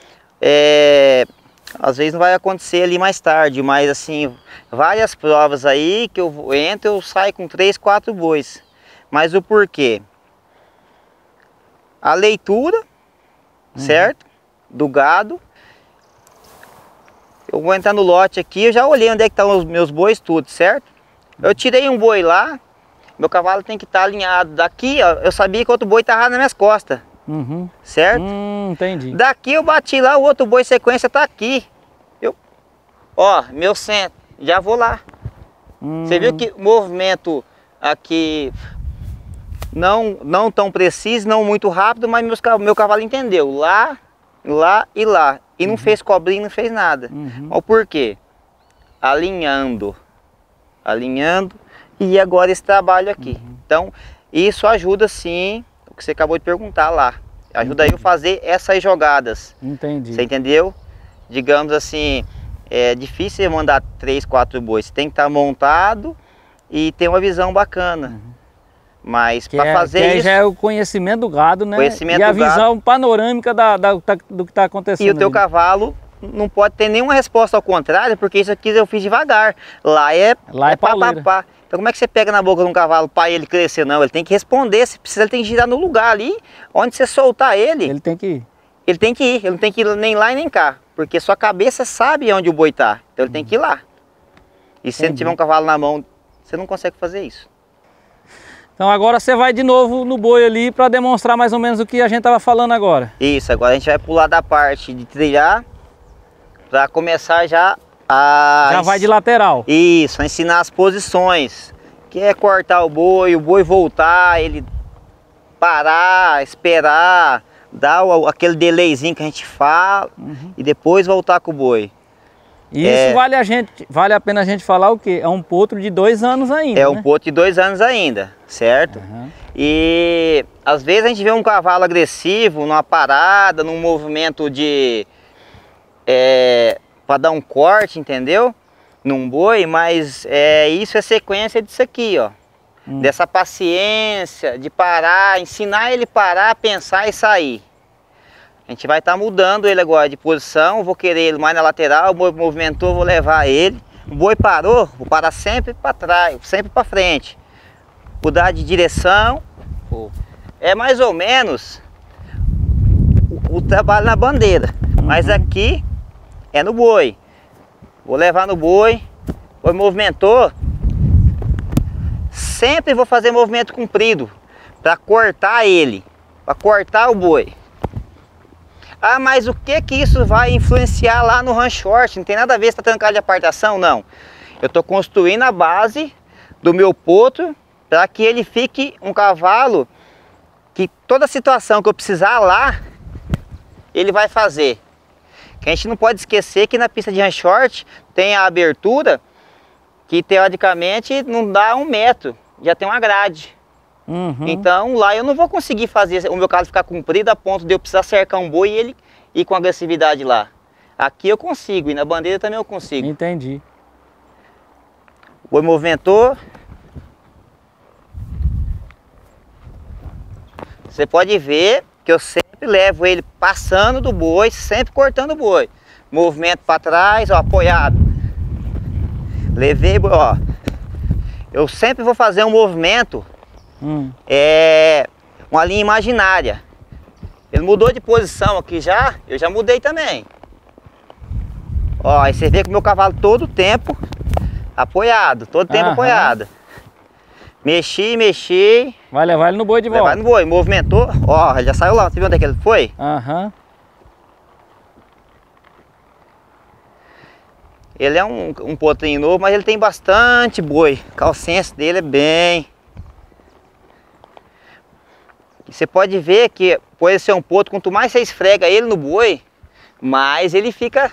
Às vezes não vai acontecer ali mais tarde, mas assim, várias provas aí que eu entro, eu saio com 3, 4 bois. Mas o porquê? A leitura, certo? Do gado. Eu vou entrar no lote aqui, eu já olhei onde é que estão os meus bois tudo, certo? Eu tirei um boi lá, meu cavalo tem que estar alinhado. Daqui, ó, eu sabia que outro boi estava nas minhas costas. Certo? Entendi. Daqui eu bati lá, o outro boi sequência tá aqui. Meu centro, já vou lá. Você viu que o movimento aqui não tão preciso, não muito rápido, mas meu cavalo entendeu. Lá, lá e lá. E não fez cobrinha, não fez nada. Mas por quê? Alinhando. Alinhando. E agora esse trabalho aqui. Então, isso ajuda sim, o que você acabou de perguntar lá. Ajuda eu a fazer essas jogadas. Entendi. Você entendeu? Digamos assim, é difícil mandar 3, 4 bois. Você tem que estar montado e ter uma visão bacana. Mas para fazer isso... já é o conhecimento do gado, né? Conhecimento e a do gado. visão panorâmica do que está acontecendo. E o teu ali. cavalo não pode ter nenhuma resposta ao contrário, porque isso aqui eu fiz devagar. Lá é pauleira. pá. Então como é que você pega na boca de um cavalo para ele crescer? Não, ele tem que responder. Se precisa, ele tem que girar no lugar ali, onde você soltar ele. Ele tem que ir. Ele tem que ir. Ele não tem que ir nem lá e nem cá. Porque sua cabeça sabe onde o boi está. Então ele tem que ir lá. E se ele tiver um cavalo na mão, você não consegue fazer isso. Então agora você vai de novo no boi ali para demonstrar mais ou menos o que a gente estava falando agora. Isso, agora a gente vai pular da parte de trilhar para começar já a... Já vai de lateral. Isso, a ensinar as posições. Que é cortar o boi voltar, ele parar, esperar, dar aquele delayzinho que a gente fala e depois voltar com o boi. E isso vale a pena a gente falar o quê? É um potro de 2 anos ainda, É um potro de 2 anos ainda, certo? E às vezes a gente vê um cavalo agressivo numa parada, num movimento de... para dar um corte, entendeu? Num boi, mas isso é sequência disso aqui, ó. Dessa paciência, de parar, ensinar ele a parar, pensar e sair. A gente vai estar mudando ele agora de posição, vou querer ele mais na lateral, o boi movimentou, vou levar ele. O boi parou, vou parar sempre para trás, sempre para frente. Mudar de direção, é mais ou menos o trabalho na bandeira. Mas aqui é no boi. Vou levar no boi, o boi movimentou, sempre vou fazer movimento comprido para cortar ele, para cortar o boi. Ah, mas o que isso vai influenciar lá no ranch short? Não tem nada a ver se está trancado de apartação, não. Eu estou construindo a base do meu potro para que ele fique um cavalo que toda situação que eu precisar lá, ele vai fazer. Que a gente não pode esquecer que na pista de ranch short tem a abertura que teoricamente não dá 1 metro, já tem uma grade. Então lá eu não vou conseguir fazer o meu cavalo ficar comprido a ponto de eu precisar cercar um boi e ele ir com agressividade lá. Aqui eu consigo e na bandeira também eu consigo. Entendi. O boi movimentou. Você pode ver que eu sempre levo ele passando do boi, sempre cortando o boi. Movimento para trás, ó, apoiado. Levei, ó. Eu sempre vou fazer um movimento, uma linha imaginária. Ele mudou de posição aqui já, eu já mudei também. Ó, aí você vê que o meu cavalo todo o tempo apoiado, todo tempo apoiado. Mexi, mexi. Vai levar ele no boi de volta. Vai no boi, movimentou, ó, ele já saiu lá, você viu onde é que ele foi? Ele é um potrinho novo, mas ele tem bastante boi. O calcense dele é bem... E você pode ver que, por ele ser um potro, quanto mais você esfrega ele no boi, mais ele fica...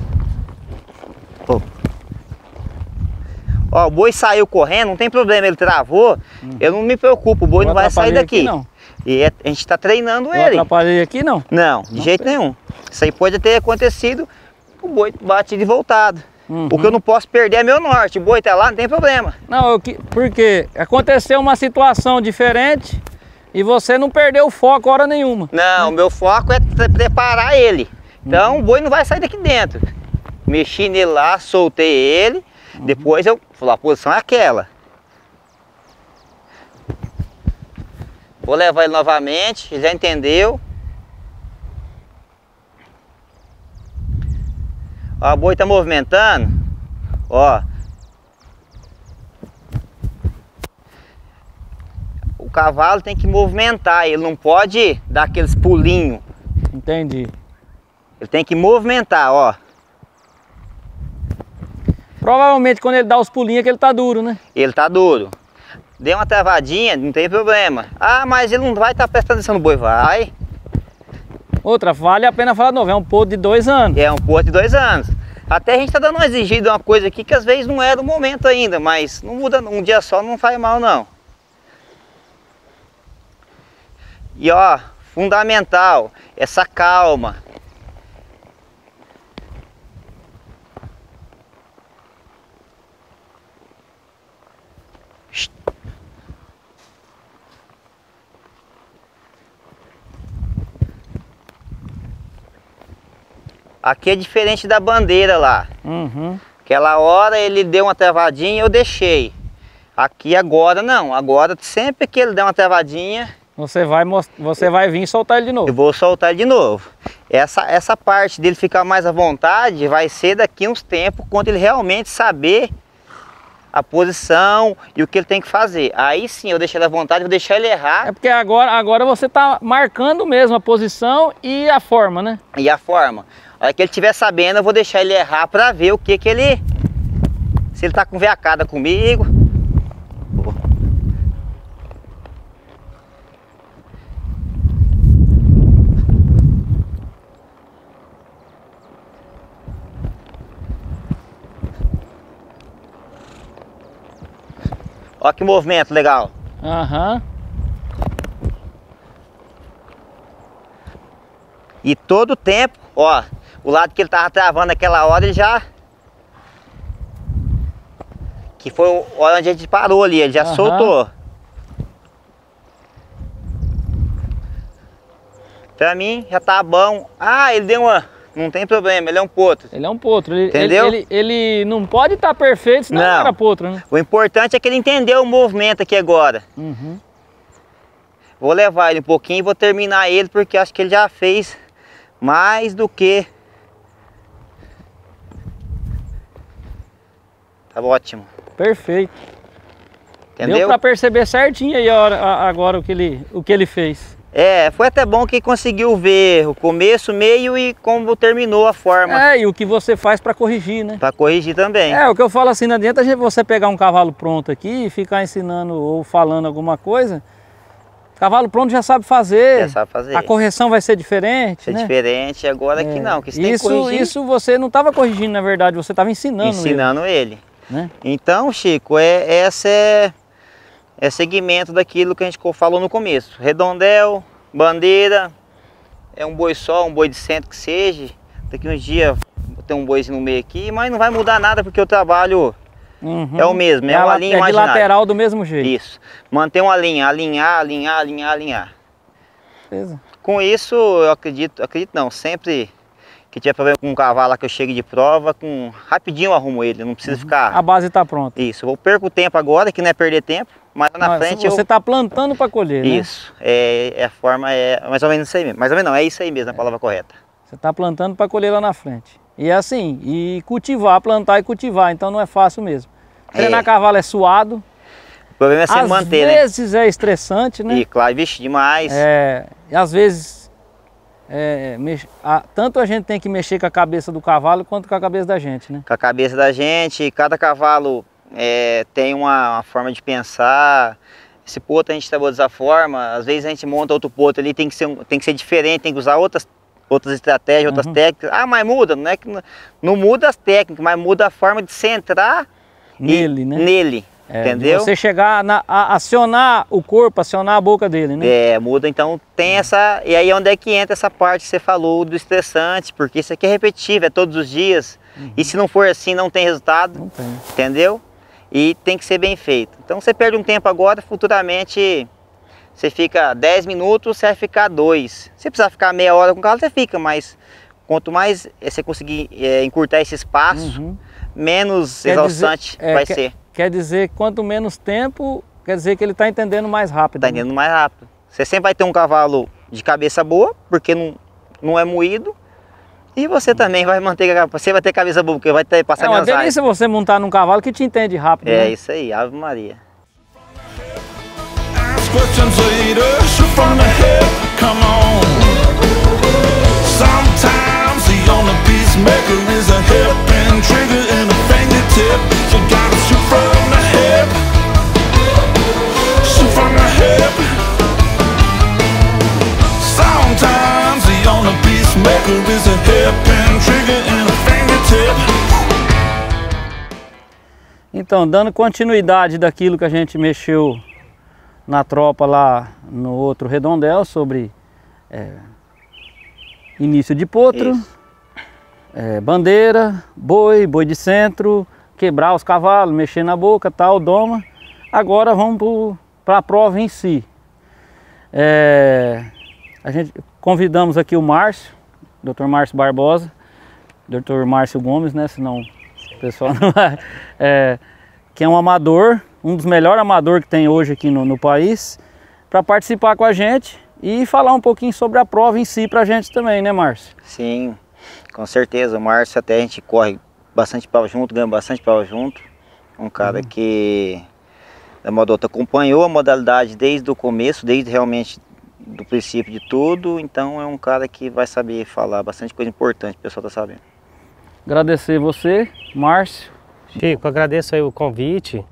Ó, o boi saiu correndo, não tem problema, ele travou, eu não me preocupo, o boi não vai sair daqui. Não. E a gente está treinando ele. Eu atrapalhei aqui, não? Não, de jeito nenhum. Isso aí pode ter acontecido, o boi bate de voltado. O que eu não posso perder é meu norte, o boi tá lá, não tem problema. Não, porque aconteceu uma situação diferente e você não perdeu o foco hora nenhuma. Não, o meu foco é preparar ele. Então o boi não vai sair daqui dentro. Mexi nele lá, soltei ele, depois eu falei, a posição é aquela. Vou levar ele novamente, ele já entendeu. Ó, o boi tá movimentando, ó. O cavalo tem que movimentar, ele não pode dar aqueles pulinhos. Entendi. Ele tem que movimentar, ó. Provavelmente quando ele dá os pulinhos é que ele tá duro, né? Ele tá duro. Deu uma travadinha, não tem problema. Ah, mas ele não vai estar prestando atenção no boi, vai. Outra, vale a pena falar de novo, é um potro de 2 anos. É um potro de 2 anos. Até a gente tá dando uma exigida, uma coisa aqui que às vezes não era o momento ainda, mas não muda, um dia só não faz mal não. E ó, fundamental, essa calma. Aqui é diferente da bandeira lá. Uhum. Aquela hora ele deu uma travadinha e eu deixei. Aqui agora não. Agora sempre que ele der uma travadinha, Você vai vir e soltar ele de novo. eu vou soltar ele de novo. Essa parte dele ficar mais à vontade vai ser daqui uns tempos, quando ele realmente saber a posição e o que ele tem que fazer. Aí sim eu deixo ele à vontade, vou deixar ele errar. É porque agora você tá marcando mesmo a posição e a forma, né? E a forma. A hora que ele estiver sabendo, eu vou deixar ele errar para ver o que ele... Se ele tá com veacada comigo. Olha que movimento legal. Aham. E todo o tempo, ó, o lado que ele tava travando naquela hora, ele já... Que foi a hora onde a gente parou ali, ele já soltou. Pra mim, já tá bom. Ah, ele deu uma... Não tem problema, ele é um potro. Ele é um potro. Entendeu? Ele não pode estar perfeito, senão não era potro, né? O importante é que ele entendeu o movimento aqui agora. Uhum. Vou levar ele um pouquinho e vou terminar ele, porque acho que ele já fez mais do que... Tá ótimo. Perfeito. Entendeu? Deu pra perceber certinho aí agora o que ele fez. É, foi até bom que conseguiu ver o começo, meio e como terminou a forma. É, e o que você faz pra corrigir, né? Pra corrigir também. É, o que eu falo assim, não adianta você pegar um cavalo pronto aqui e ficar ensinando ou falando alguma coisa. Cavalo pronto já sabe fazer. Já sabe fazer. A correção vai ser diferente, Ser né? diferente, agora aqui não, que você tem que corrigir. Isso você não estava corrigindo, na verdade, você estava ensinando ele. Né? Então, Chico, essa é segmento daquilo que a gente falou no começo. Redondel, bandeira, é um boi só, um boi de centro que seja. Daqui uns dias tem um boizinho no meio aqui, mas não vai mudar nada porque o trabalho é o mesmo, é uma linha imaginária. É de lateral do mesmo jeito. Isso, manter uma linha, alinhar. Beleza. Com isso, eu acredito não, sempre que tiver problema com um cavalo lá que eu chegue de prova, rapidinho eu arrumo ele, não precisa ficar... A base está pronta. Isso, eu perco o tempo agora, que não é perder tempo, mas lá na frente você está plantando para colher, Isso, a forma é mais ou menos isso aí mesmo. Mais ou menos não, é isso aí mesmo, a palavra correta. Você está plantando para colher lá na frente. E é assim, e cultivar, plantar e cultivar, então não é fácil mesmo. Treinar cavalo é suado. O problema é você manter, né? Às vezes é estressante, né? E claro, vixe, demais. E às vezes, tanto a gente tem que mexer com a cabeça do cavalo, quanto com a cabeça da gente, né? Com a cabeça da gente, cada cavalo tem uma forma de pensar. Esse potro a gente trabalha dessa forma, às vezes a gente monta outro potro ali, tem que ser diferente, tem que usar outras estratégias, outras técnicas. Ah, mas muda, não é que não muda as técnicas, mas muda a forma de centrar nele, né? Nele, entendeu? De você chegar a acionar o corpo, acionar a boca dele, né? Muda, então tem essa... E aí onde é que entra essa parte que você falou do estressante, porque isso aqui é repetitivo, é todos os dias. E se não for assim, não tem resultado. Não tem. Entendeu? E tem que ser bem feito. Então você perde um tempo agora, futuramente você fica 10 minutos, você vai ficar 2. Se precisar ficar meia hora com o cavalo, você fica, mas quanto mais você conseguir encurtar esse espaço, menos exaustante vai ser. Quer dizer, quanto menos tempo, quer dizer que ele está entendendo mais rápido. Está entendendo mais rápido. Você sempre vai ter um cavalo de cabeça boa, porque não é moído. E você também vai vai ter cabeça boa, porque vai passar menos raiva. É uma delícia você montar num cavalo que te entende rápido. É, né? Isso aí, Ave Maria. Questions later, shoot from the hip, come on. Sometimes the only peacemaker is a hip and trigger and a fingertip. Então, dando continuidade daquilo que a gente mexeu na tropa lá no outro redondel, sobre início de potro, bandeira, boi de centro, quebrar os cavalos, mexer na boca, tal, doma. Agora vamos para a prova em si. A gente convidamos aqui o Márcio, Dr. Márcio Barbosa, Dr. Márcio Gomes, né? Senão o pessoal não vai. Que é um amador, um dos melhores amadores que tem hoje aqui no país, para participar com a gente e falar um pouquinho sobre a prova em si para a gente também, né, Márcio? Sim, com certeza. O Márcio até a gente corre bastante prova junto, ganha bastante prova junto. Um cara que da Modota acompanhou a modalidade desde o começo, desde realmente do princípio de tudo, então é um cara que vai saber falar bastante coisa importante, o pessoal tá sabendo. Agradecer você, Márcio. Chico, agradeço aí o convite,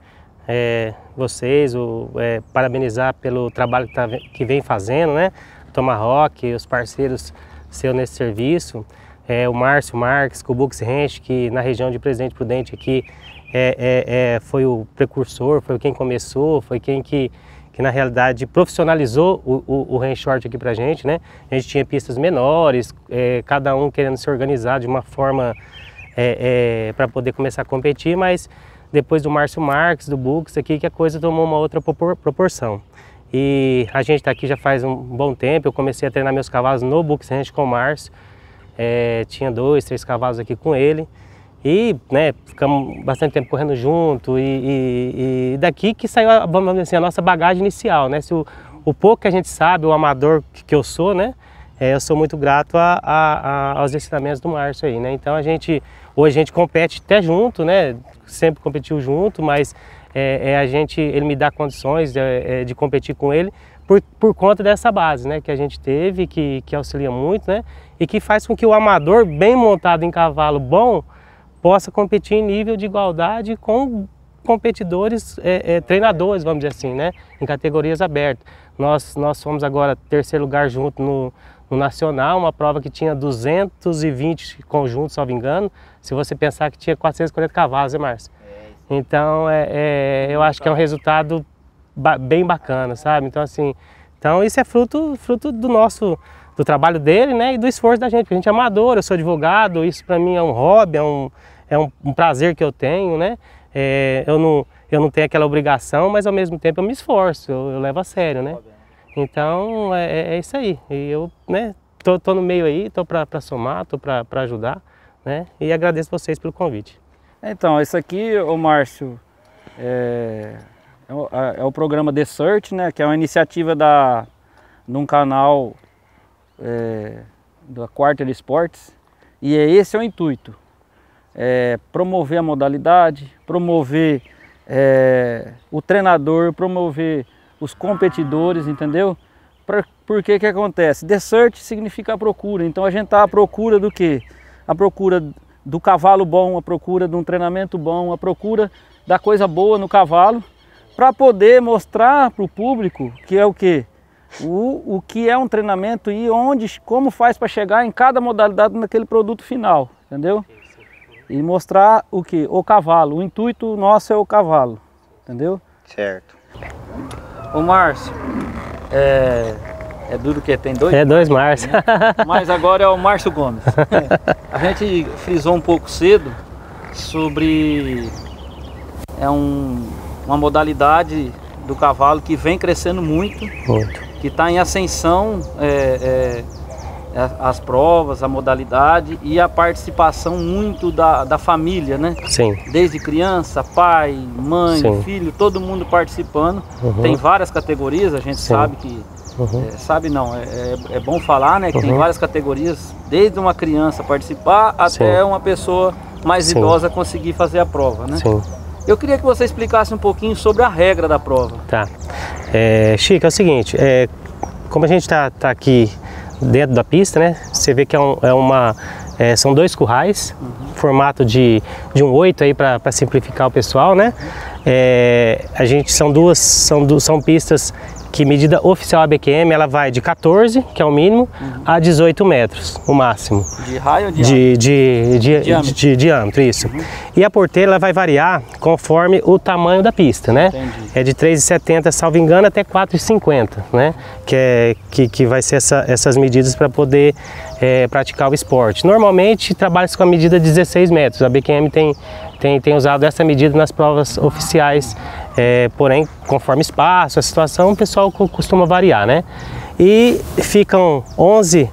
vocês, parabenizar pelo trabalho que vem fazendo, né? Tomahawk, os parceiros seus nesse serviço, o Márcio Marques, com o Bux Ranch, que na região de Presidente Prudente aqui foi o precursor, foi quem começou, foi quem que na realidade profissionalizou o ranch short aqui pra gente, né? A gente tinha pistas menores, cada um querendo se organizar de uma forma para poder começar a competir, mas depois do Márcio Marques, do Bux aqui, que a coisa tomou uma outra proporção. E a gente está aqui já faz um bom tempo, eu comecei a treinar meus cavalos no Bux Ranch com o Márcio, tinha 2, 3 cavalos aqui com ele. E né, ficamos bastante tempo correndo junto e daqui que saiu, vamos dizer assim, a nossa bagagem inicial, né? Se o pouco que a gente sabe, o amador que eu sou, né? Eu sou muito grato aos ensinamentos do Márcio aí, né? Então hoje a gente compete até junto, né? Sempre competiu junto, mas ele me dá condições de competir com ele por conta dessa base, né? Que a gente teve, que auxilia muito, né? E que faz com que o amador bem montado em cavalo bom possa competir em nível de igualdade com competidores, treinadores, vamos dizer assim, né? Em categorias abertas. Nós fomos agora 3º lugar junto no Nacional, uma prova que tinha 220 conjuntos, se não me engano. Se você pensar que tinha 440 cavalos, né, Márcio? Então, eu acho que é um resultado bem bacana, sabe? Então, assim, isso é fruto do trabalho dele, né, e do esforço da gente, porque a gente é amador, eu sou advogado, isso para mim é um hobby, é um prazer que eu tenho, né, eu não tenho aquela obrigação, mas ao mesmo tempo eu me esforço, eu levo a sério, né, então é isso aí, e eu, né, tô no meio aí, tô para somar, tô para ajudar, né, e agradeço vocês pelo convite. Então, isso aqui, ô Márcio, é o programa The Search, né, que é uma iniciativa de um canal da Quarter Esportes, e esse é o intuito, promover a modalidade, promover o treinador, promover os competidores, entendeu? Por que acontece? The Search significa a procura, então a gente está à procura do quê? A procura do cavalo bom, a procura de um treinamento bom, a procura da coisa boa no cavalo, para poder mostrar para o público que é o quê? O que é um treinamento e como faz para chegar em cada modalidade naquele produto final, entendeu? E mostrar o que? O cavalo, o intuito nosso é o cavalo, entendeu? Certo. Ô Márcio, duro que tem 2? 2 Márcio. Né? Mas agora é o Márcio Gomes. A gente frisou um pouco cedo sobre uma modalidade do cavalo que vem crescendo muito. Que está em ascensão, as provas, a modalidade e a participação muito da família, né? Sim. Desde criança, pai, mãe, sim, filho, todo mundo participando. Tem várias categorias, a gente sim, sabe que... sabe não, é bom falar, né? Que tem várias categorias, desde uma criança participar até sim, uma pessoa mais sim, idosa conseguir fazer a prova, né? Sim. Eu queria que você explicasse um pouquinho sobre a regra da prova. Tá. Chico, é o seguinte, como a gente está aqui dentro da pista, né? Você vê que são 2 currais, formato de um 8 aí para simplificar o pessoal, né? São pistas que medida oficial ABQM, ela vai de 14, que é o mínimo, a 18 metros, o máximo. De raio ou de de diâmetro, isso. E a porteira ela vai variar conforme o tamanho da pista, né? Entendi. É de 3,70, salvo engano, até 4,50, né? Que vai ser essas medidas para poder praticar o esporte. Normalmente trabalha-se com a medida de 16 metros. A BQM tem usado essa medida nas provas oficiais, porém, conforme espaço, a situação, o pessoal costuma variar, né? E ficam 11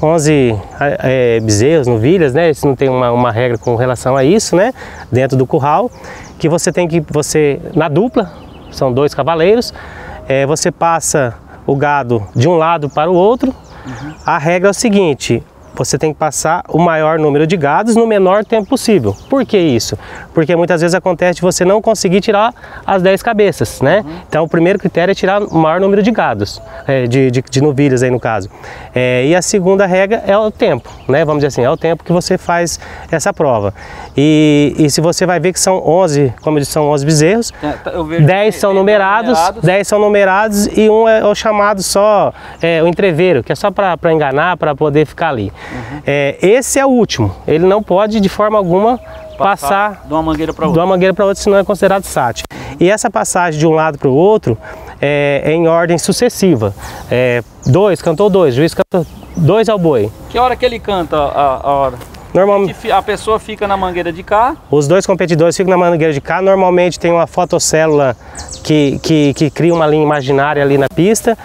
bezerros, novilhas, né? Isso não tem uma regra com relação a isso, né? Dentro do curral, que você na dupla, são 2 cavaleiros, você passa o gado de um lado para o outro. A regra é o seguinte: você tem que passar o maior número de gados no menor tempo possível. Por que isso? Porque muitas vezes acontece de você não conseguir tirar as 10 cabeças, né? Então o primeiro critério é tirar o maior número de gados, de novilhas aí no caso. E a segunda regra é o tempo, né? Vamos dizer assim, é o tempo que você faz essa prova. E se você vai ver que são 11, como eu disse, são 11 bezerros, 10 são numerados, 10 são numerados e um é o chamado só o entreveiro, que é só para enganar, para poder ficar ali. Esse é o último, ele não pode de forma alguma passar de uma mangueira para outra. De uma mangueira para outra, senão é considerado SAT. E essa passagem de um lado para o outro é em ordem sucessiva. 2, cantou 2, juiz cantou 2 ao boi. Que hora que ele canta a hora? Normalmente A pessoa fica na mangueira de cá. Os 2 competidores ficam na mangueira de cá. Normalmente tem uma fotocélula que cria uma linha imaginária ali na pista.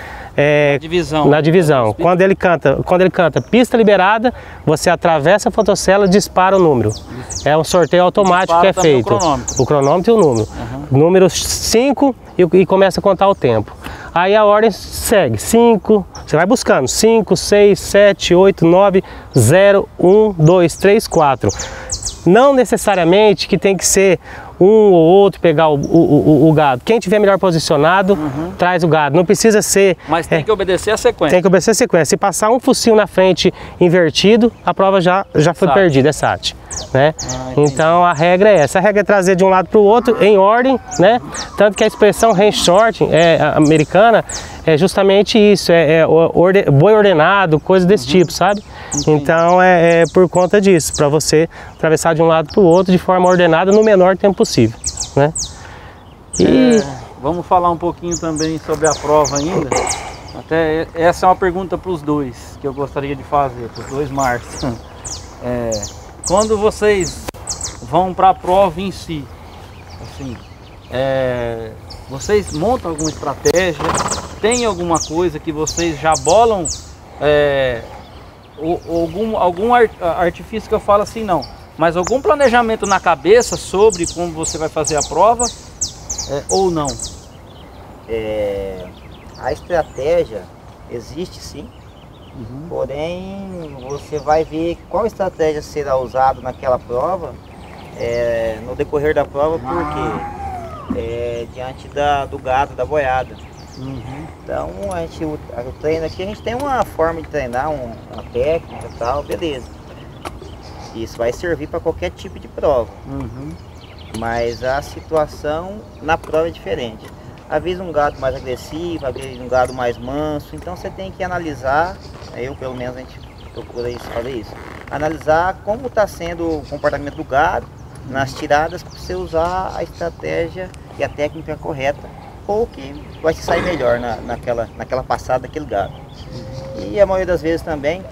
Na divisão. Quando ele canta pista liberada, você atravessa a fotocélula e dispara o número. É um sorteio automático que é feito. O cronômetro e o número. Número 5 e começa a contar o tempo. Aí a ordem segue. 5, você vai buscando. 5, 6, 7, 8, 9, 0, 1, 2, 3, 4. Não necessariamente que tem que ser um ou outro pegar o gado. Quem tiver melhor posicionado, traz o gado. Não precisa ser... Mas tem que obedecer a sequência. Tem que obedecer a sequência. Se passar um focinho na frente invertido, a prova já foi perdida, é SAT. Né? Então a regra é essa. A regra é trazer de um lado para o outro em ordem, né? Tanto que a expressão range short americana é justamente isso, boi ordenado, coisa desse tipo, sabe? Entendi. Então é por conta disso, para você atravessar de um lado para o outro de forma ordenada no menor tempo possível, né? Vamos falar um pouquinho também sobre a prova ainda. Até essa é uma pergunta para os dois que eu gostaria de fazer, para os dois Marcos. Quando vocês vão para a prova em si, assim, vocês montam alguma estratégia? Tem alguma coisa que vocês já bolam? Algum artifício que eu falo assim, não. Mas algum planejamento na cabeça sobre como você vai fazer a prova ou não? A estratégia existe sim. Porém, você vai ver qual estratégia será usada naquela prova no decorrer da prova, porque diante do gado, da boiada. Então, o treino aqui, a gente tem uma forma de treinar, uma técnica e tal, beleza. Isso vai servir para qualquer tipo de prova. Mas a situação na prova é diferente. Às vezes um gado mais agressivo, às vezes um gado mais manso, então você tem que analisar, eu pelo menos a gente procura fazer isso, analisar como está sendo o comportamento do gado nas tiradas para você usar a estratégia e a técnica correta, ou que vai se sair melhor naquela passada daquele gado. E a maioria das vezes também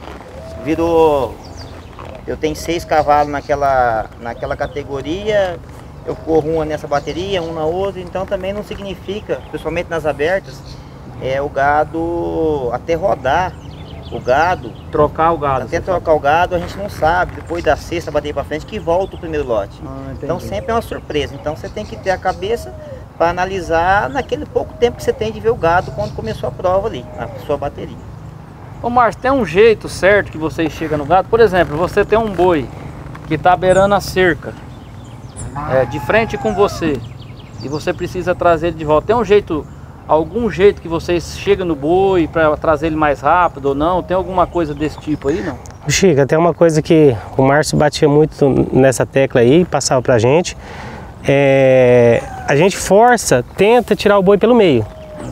eu tenho 6 cavalos naquela categoria, eu corro uma nessa bateria, um na outra, então também não significa, principalmente nas abertas, o gado até rodar o gado, trocar o gado. Até trocar o gado a gente não sabe, depois da 6ª bateria para frente que volta o primeiro lote. Então sempre é uma surpresa, então você tem que ter a cabeça para analisar naquele pouco tempo que você tem de ver o gado quando começou a prova ali, na sua bateria. Ô Márcio, tem um jeito certo que vocês chegam no gado? Por exemplo, você tem um boi que está beirando a cerca, de frente com você, e você precisa trazer ele de volta. Tem algum jeito que vocês chegam no boi para trazer ele mais rápido ou não? Tem alguma coisa desse tipo aí, não? Chica, tem uma coisa que o Márcio batia muito nessa tecla aí, passava pra gente. A gente tenta tirar o boi pelo meio.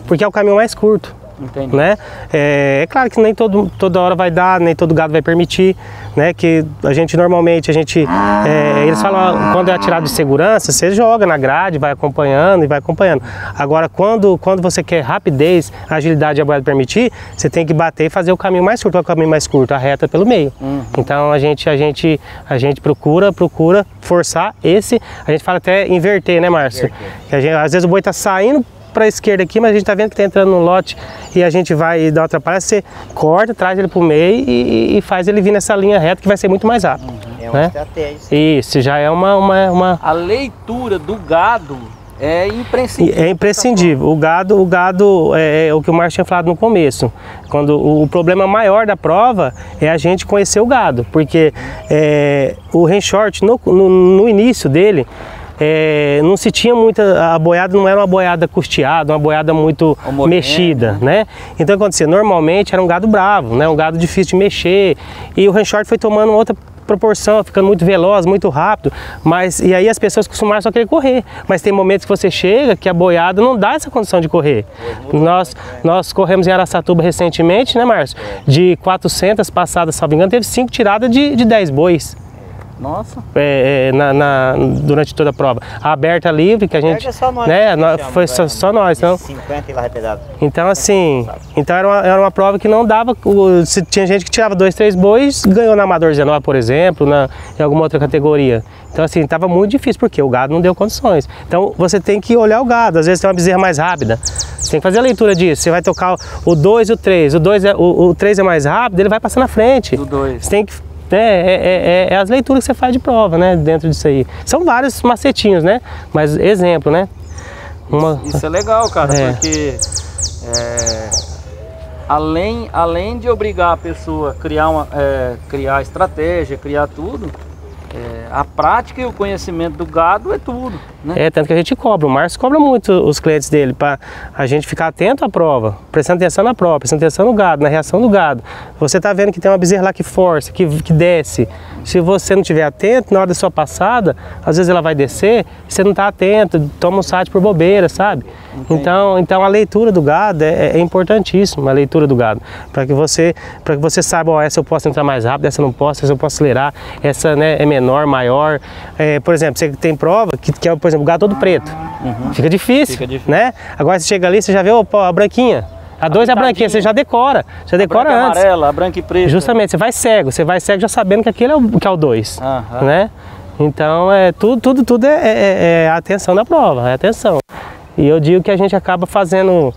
porque é o caminho mais curto. Entendi. Né? É claro que nem toda hora vai dar, nem todo gado vai permitir, né? Que a gente normalmente, eles falam, quando é atirado de segurança, você joga na grade, vai acompanhando e vai acompanhando. Agora, quando você quer rapidez, agilidade e a boiada permitir, você tem que bater e fazer o caminho mais curto. Qual é o caminho mais curto? A reta pelo meio. Então a gente procura forçar esse, a gente fala até inverter, né, Márcio? Que às vezes o boi está saindo para a esquerda aqui, mas a gente está vendo que está entrando no lote e a gente vai dar uma atrapalhada, você corta, traz ele para o meio e faz ele vir nessa linha reta que vai ser muito mais rápido. É uma estratégia. Isso, já é uma... A leitura do gado é imprescindível. É imprescindível. O gado é o que o Márcio tinha falado no começo. Quando o problema maior da prova é a gente conhecer o gado, porque o Renshaw no início dele, não se tinha muita, a boiada não era uma boiada custeada, uma boiada muito mexida, né? Então o que acontecia? Normalmente era um gado bravo, né? Um gado difícil de mexer, e o Renshaw foi tomando outra proporção, ficando muito veloz, muito rápido, e aí as pessoas costumaram só querer correr, mas tem momentos que você chega que a boiada não dá essa condição de correr. Nós corremos em Araçatuba recentemente, né, Márcio? De 400 passadas, salvo engano, teve 5 tiradas de 10 bois. Nossa. Durante toda a prova. A aberta livre, que a gente... Só nós, né, foi só nós. Então, 50 e lá repedado. Então assim, era uma prova que não dava... Tinha gente que tirava 2, 3 bois, ganhou na Amador 19, por exemplo, em alguma outra categoria. Então assim, estava muito difícil, porque o gado não deu condições. Então você tem que olhar o gado, às vezes tem uma bezerra mais rápida. Você tem que fazer a leitura disso, você vai tocar o 2 e o 3. O 3 é mais rápido, ele vai passar na frente. O 2. Você tem que... É as leituras que você faz de prova, né? Dentro disso aí. São vários macetinhos, né? Mas exemplo, né? Isso é legal, cara, porque além de obrigar a pessoa a criar estratégia, criar tudo, a prática e o conhecimento do gado é tudo, né? Tanto que a gente cobra, o Márcio cobra muito os clientes dele, para a gente ficar atento à prova, prestando atenção na prova, prestando atenção no gado, na reação do gado. Você está vendo que tem uma bezerra lá que força, que desce. Se você não estiver atento, na hora da sua passada, às vezes ela vai descer, você não está atento, toma um site por bobeira, sabe? Então a leitura do gado é importantíssima, a leitura do gado, para que você saiba, ó, essa eu posso entrar mais rápido, essa eu não posso, essa eu posso acelerar, essa, né, é menor, maior. Por exemplo, você tem prova que é, por exemplo, o gado todo preto. Fica difícil, né? Agora você chega ali, você já vê a branquinha. A 2 é a branquinha, você já decora antes. Amarela, a branca e preta. Justamente, você vai cego já sabendo que aquele é o 2, né? Então, tudo é atenção na prova, é atenção. E eu digo que a gente acaba fazendo,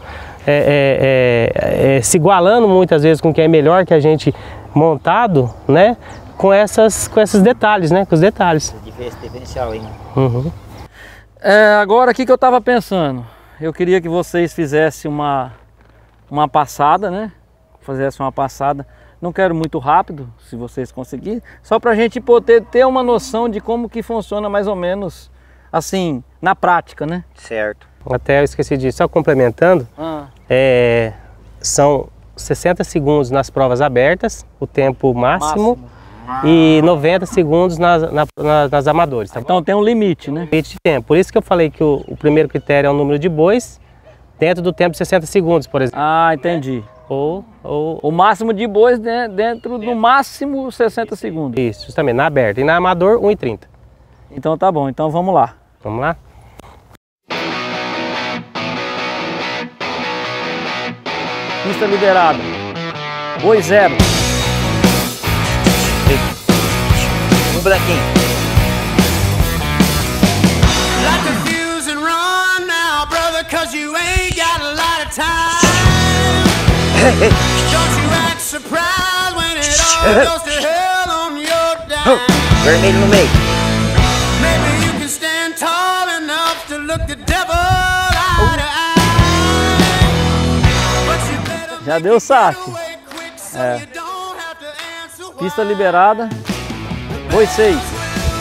se igualando muitas vezes com quem é melhor que a gente montado, né? Com esses detalhes, né? Com os detalhes. Diferencial, hein? Agora, o que eu estava pensando? Eu queria que vocês fizessem uma passada, né? Fizessem uma passada. Não quero muito rápido, se vocês conseguirem. Só para a gente poder ter uma noção de como que funciona mais ou menos, assim, na prática, né? Certo. Até eu esqueci disso, só complementando. São 60 segundos nas provas abertas, o tempo máximo. E 90 segundos nas amadores. Tá? Então tem um limite, né? Limite de tempo. Por isso que eu falei que o primeiro critério é o número de bois dentro do tempo de 60 segundos, por exemplo. Ah, entendi. O máximo de bois dentro do máximo 60 segundos. Isso, justamente, na aberta. E na amador, 1,30. Então tá bom, então vamos lá. Vamos lá? Pista liberada. Boi 0. No branquinho. Light the fuse and run now, brother, cause you ain't got a lot of time. Don't you act surprised when it all goes to hell on your dime. Vermelho no meio. Maybe you can stand tall enough to look the devil eye to eye. But you better Já deu saque. quick so you don't have to answer why. Pista liberada. Boi 6. And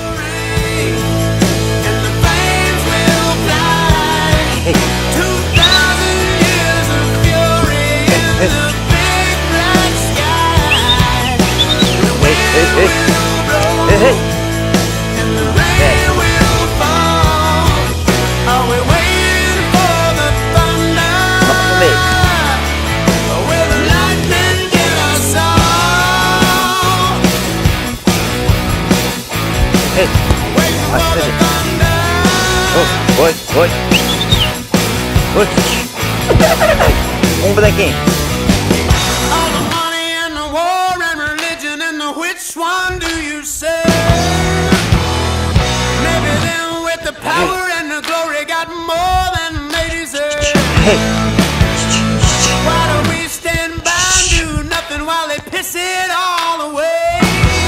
the flames will fly. 2,000 years of fury in the big black sky. The wind will blow and the rain will fall. Are we waiting for the thunder? Oi. Um branquinho. All the money and the war and religion and the which one do you say? Maybe them with the power and the glory got more than they deserve. Why do we stand by and do nothing while they piss it all away?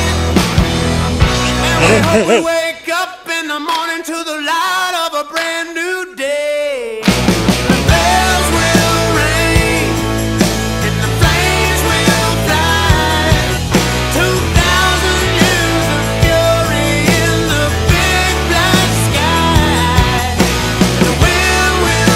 And we hope we wake up in the morning to the light of a brand new day. The bells will ring and the flames will fly. 2,000 years of fury in the big black sky. The wind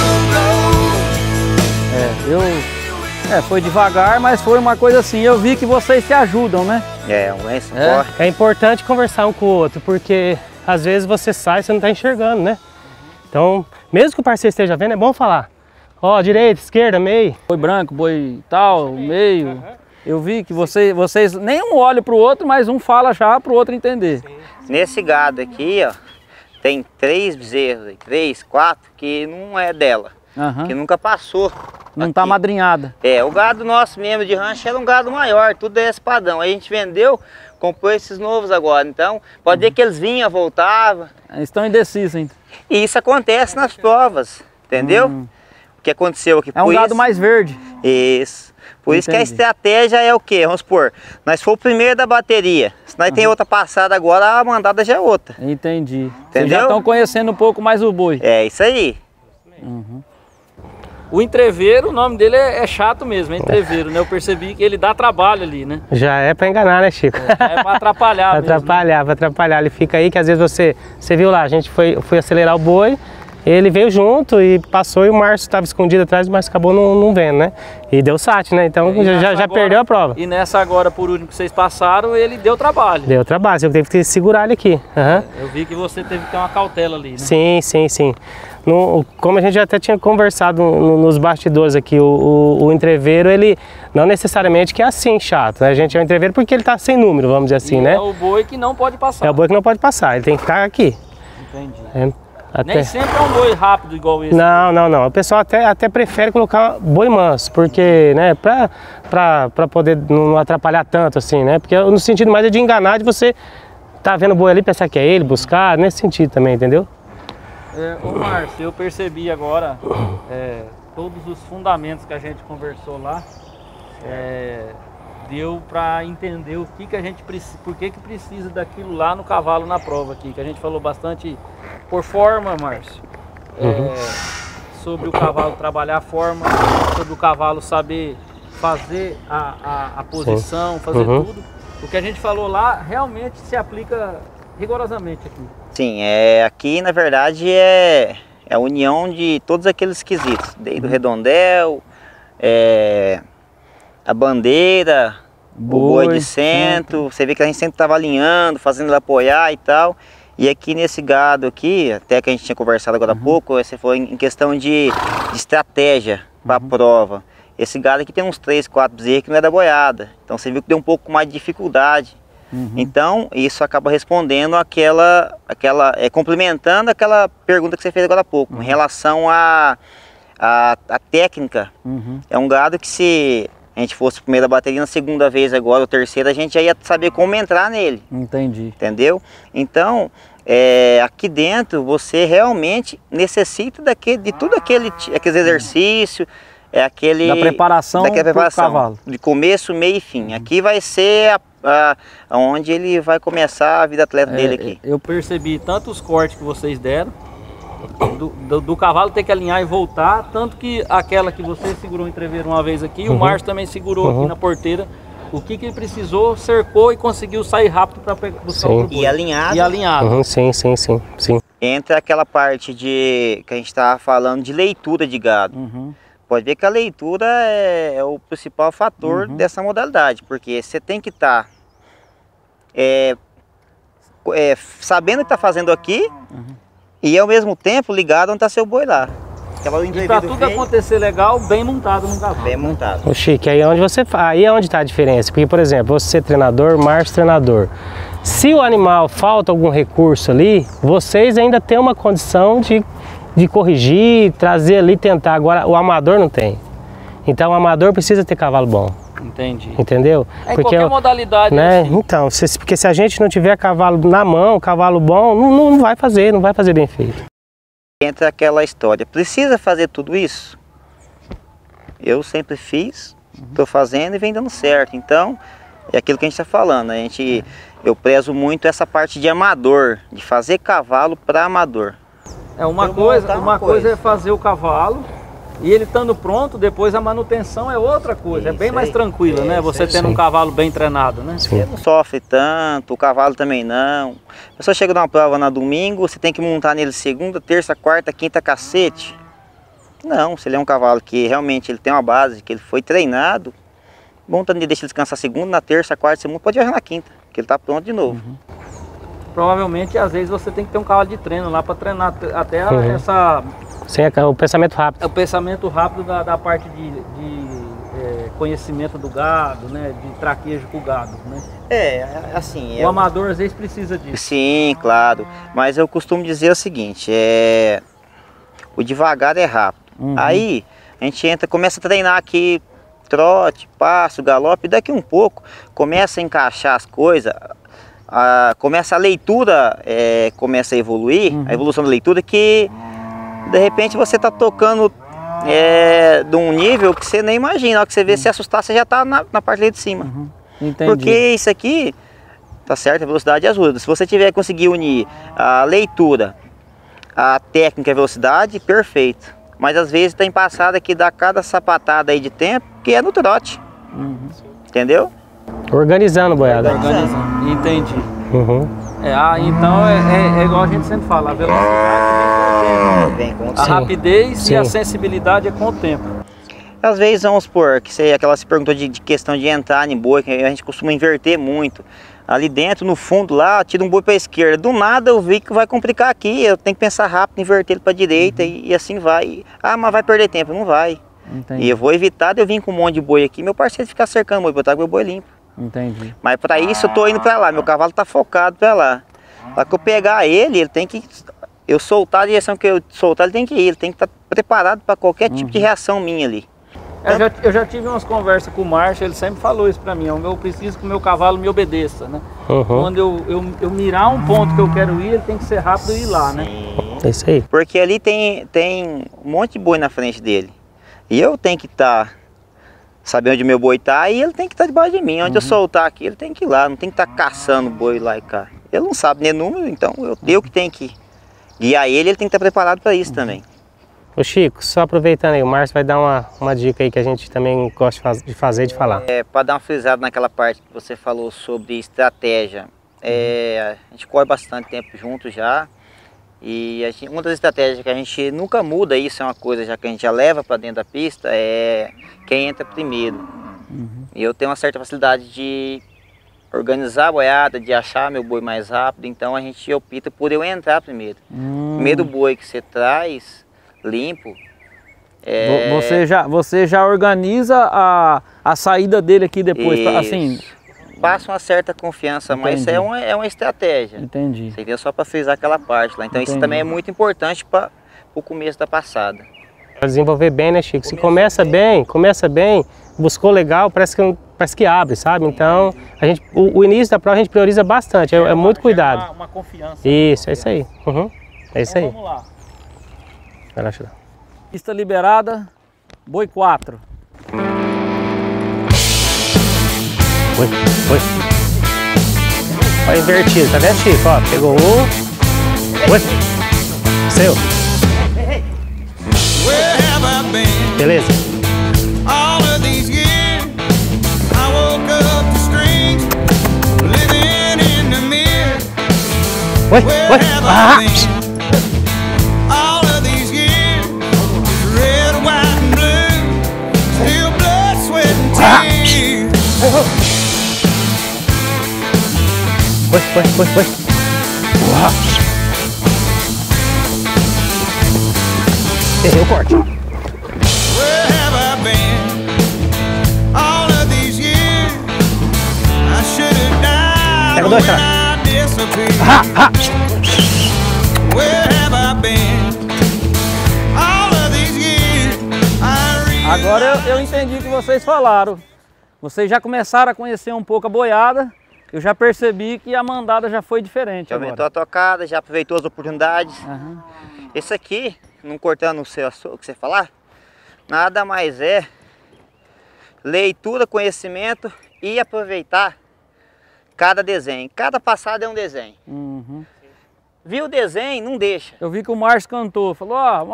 will blow. Foi devagar, mas foi uma coisa assim, eu vi que vocês se ajudam, né? Um é suporte. É importante conversar um com o outro, porque às vezes você sai e você não está enxergando, né? Então, mesmo que o parceiro esteja vendo, é bom falar. Ó, direita, esquerda, meio. Boi branco, boi tal, meio. Eu vi que vocês nem um olha pro outro, mas um fala já pro outro entender. Nesse gado aqui, ó, tem 3 bezerros, 3, 4, que não é dela. Que nunca passou. Não aqui. tá madrinhada. O gado nosso mesmo de rancho era um gado maior, tudo é esse padrão. Aí a gente vendeu, comprou esses novos agora. Então, pode ver que eles vinham, voltavam. Estão indecisos ainda. E isso acontece nas provas, entendeu? O que aconteceu aqui. É um gado mais verde. Isso. Por isso que a estratégia é o quê? Vamos supor, nós fomos o primeiro da bateria. Se nós tem outra passada agora, a mandada já é outra. Entendi. Entendeu? Vocês já estão conhecendo um pouco mais o boi. É isso aí. O entreveiro, o nome dele é chato mesmo, é entreveiro, né? Eu percebi que ele dá trabalho ali, né? Já é para enganar, né, Chico? É para atrapalhar mesmo, atrapalhar, para atrapalhar. Ele fica aí que às vezes você viu lá, a gente foi acelerar o boi, ele veio junto e passou e o Márcio estava escondido atrás, mas acabou não vendo, né? E deu sat, né? Então já perdeu a prova. E nessa agora, por último que vocês passaram, ele deu trabalho. Deu trabalho, você teve que segurar ele aqui. Eu vi que você teve que ter uma cautela ali, né? Sim. Como a gente até tinha conversado nos bastidores aqui, o entreveiro, ele não necessariamente que é assim chato, né? A gente é um entreveiro porque ele está sem número, vamos dizer assim, né? É o boi que não pode passar. É o boi que não pode passar, ele tem que ficar aqui. Entendi. Nem sempre é um boi rápido igual esse. Não. O pessoal até prefere colocar boi manso, porque, né, pra poder não atrapalhar tanto assim, né? Porque no sentido mais é de enganar, de você tá vendo o boi ali, pensar que é ele, buscar, nesse sentido também, entendeu? Ô Márcio, eu percebi agora todos os fundamentos que a gente conversou lá, deu para entender o que a gente precisa, por que precisa daquilo lá no cavalo na prova aqui, que a gente falou bastante por forma, Márcio, sobre o cavalo trabalhar a forma, sobre o cavalo saber fazer a posição, fazer tudo. O que a gente falou lá realmente se aplica rigorosamente aqui. Sim, aqui na verdade é a união de todos aqueles quesitos, desde o redondel, a bandeira, o boi de centro. Você vê que a gente sempre estava alinhando, fazendo ele apoiar e tal. E aqui nesse gado aqui, até que a gente tinha conversado agora há pouco, você foi em questão de estratégia para a prova. Esse gado aqui tem uns 3, 4 bezerros que não é da boiada. Então você viu que deu um pouco mais de dificuldade. Então isso acaba respondendo complementando aquela pergunta que você fez agora há pouco, em relação à técnica. É um gado que, se a gente fosse primeira bateria, na segunda vez agora, ou terceira, a gente já ia saber como entrar nele. Entendi. Entendeu? Então, aqui dentro você realmente necessita de tudo aquele exercício, da preparação do cavalo, de começo, meio e fim. Aqui vai ser onde ele vai começar a vida atleta dele aqui. Eu percebi tanto os cortes que vocês deram, do cavalo ter que alinhar e voltar, tanto que aquela que você segurou o entreveiro uma vez aqui, o Márcio também segurou aqui na porteira. O que ele precisou, cercou e conseguiu sair rápido para buscar o boi. E alinhado. E alinhado. Sim. Entra aquela parte que a gente estava falando de leitura de gado. Pode ver que a leitura é o principal fator dessa modalidade, porque você tem que estar sabendo o que está fazendo aqui e ao mesmo tempo ligado onde está seu boi lá. E para tudo acontecer legal, bem montado no cavalo. Bem montado. O Chique, aí é onde está a diferença. Porque, por exemplo, você treinador, Márcio treinador. Se o animal falta algum recurso ali, vocês ainda têm uma condição de corrigir, trazer ali, tentar. Agora, o amador não tem. Então, o amador precisa ter cavalo bom. Entendi. Entendeu? Em qualquer modalidade. Né? Assim. Então, porque se a gente não tiver cavalo na mão, cavalo bom, não vai fazer bem feito. Entra aquela história, precisa fazer tudo isso? Eu sempre fiz, estou fazendo e vem dando certo. Então, é aquilo que a gente está falando. Eu prezo muito essa parte de amador, de fazer cavalo para amador. Uma coisa é fazer o cavalo e ele estando pronto, depois a manutenção é outra coisa. Isso, é bem mais tranquila, né? Você tendo um cavalo bem treinado, né? Você não sofre tanto, o cavalo também não. A pessoa chega numa prova na domingo, você tem que montar nele segunda, terça, quarta, quinta, cacete. Não, se ele é um cavalo que realmente ele tem uma base, que ele foi treinado, monta nele, deixa ele descansar segunda, na terça, quarta, segunda, pode viajar na quinta, que ele está pronto de novo. Provavelmente, às vezes, você tem que ter um cavalo de treino lá para treinar até essa... Sim, o pensamento rápido. O pensamento rápido da parte de conhecimento do gado, né? De traquejo com o gado, né? Assim... O amador, às vezes, precisa disso. Sim, claro. Mas eu costumo dizer o seguinte, o devagar é rápido. Aí, a gente começa a treinar aqui, trote, passo, galope, e daqui um pouco, começa a encaixar as coisas... começa a leitura, começa a evoluir, a evolução da leitura, que de repente você está tocando de um nível que você nem imagina. Na hora que você vê, se assustar, você já está na parte ali de cima. Entendi. Porque isso aqui, tá certo, a velocidade ajuda. Se você tiver conseguir unir a leitura, a técnica e a velocidade, perfeito. Mas às vezes tem passada que dá cada sapatada aí de tempo, que é no trote. Entendeu? Organizando, boiada. Organizando. Entendi. Então é igual a gente sempre fala, a velocidade vem com o tempo. A rapidez e a sensibilidade é com o tempo. Às vezes, vamos supor, que você perguntou de questão de entrar em boi, que a gente costuma inverter muito. Ali dentro, no fundo lá, tira um boi para a esquerda. Do nada eu vi que vai complicar aqui, eu tenho que pensar rápido, inverter ele para a direita e assim vai. Mas vai perder tempo, não vai. Entendi. E eu vou evitar de eu vir com um monte de boi aqui, meu parceiro ficar cercando o boi, botar meu boi limpo. Entendi. Mas para isso eu tô indo para lá, meu cavalo tá focado para lá. Para que eu pegar ele tem que... Eu soltar a direção que eu soltar, ele tem que ir, ele tem que estar preparado para qualquer tipo de reação minha ali. Eu já tive umas conversas com o Márcio, ele sempre falou isso para mim, eu preciso que o meu cavalo me obedeça, né? Quando eu mirar um ponto que eu quero ir, ele tem que ser rápido e ir lá, né? É isso aí. Porque ali tem um monte de boi na frente dele. E eu tenho que estar sabendo onde meu boi está e ele tem que estar debaixo de mim. Onde eu soltar aqui, ele tem que ir lá, não tem que estar caçando boi lá e cá. Ele não sabe nem número, então eu que tenho que guiar ele tem que estar preparado para isso também. Ô Chico, só aproveitando aí, o Márcio vai dar uma dica aí que a gente também gosta de fazer e de falar. Para dar uma frisada naquela parte que você falou sobre estratégia, a gente corre bastante tempo junto já. E uma das estratégias que a gente nunca muda, isso é uma coisa já que a gente já leva para dentro da pista, é quem entra primeiro. E eu tenho uma certa facilidade de organizar a boiada, de achar meu boi mais rápido, então a gente opta por eu entrar primeiro. Primeiro boi que você traz, limpo. Você já organiza a saída dele aqui depois, assim... Passa uma certa confiança, mas isso é uma estratégia. Entendi. Você vê só para frisar aquela parte lá. Então isso também é muito importante para o começo da passada. Para desenvolver bem, né, Chico? Se começa bem, buscou legal, parece que abre, sabe? Então, o início da prova a gente prioriza bastante, é muito cuidado. Uma confiança. Isso, é isso aí. É isso aí. Vamos lá. Vai lá. Pista liberada, boi 4. Foi. Ó, invertido, tá vendo, Chico? Ó, pegou um. Foi. Seu. Beleza. Foi. Foi. Errei o corte. Pega dois, cara. peace. Where have I been? All of these years I realized. Agora eu entendi o que vocês falaram. Vocês já começaram a conhecer um pouco a boiada. Eu já percebi que a mandada já foi diferente Já agora. aumentou a tocada, já aproveitou as oportunidades. Aham. Esse aqui, não cortando o seu açúcar que você falar, nada mais é leitura, conhecimento e aproveitar cada desenho. Cada passada é um desenho. Uhum. Viu o desenho, não deixa. Eu vi que o Márcio cantou, falou, ó,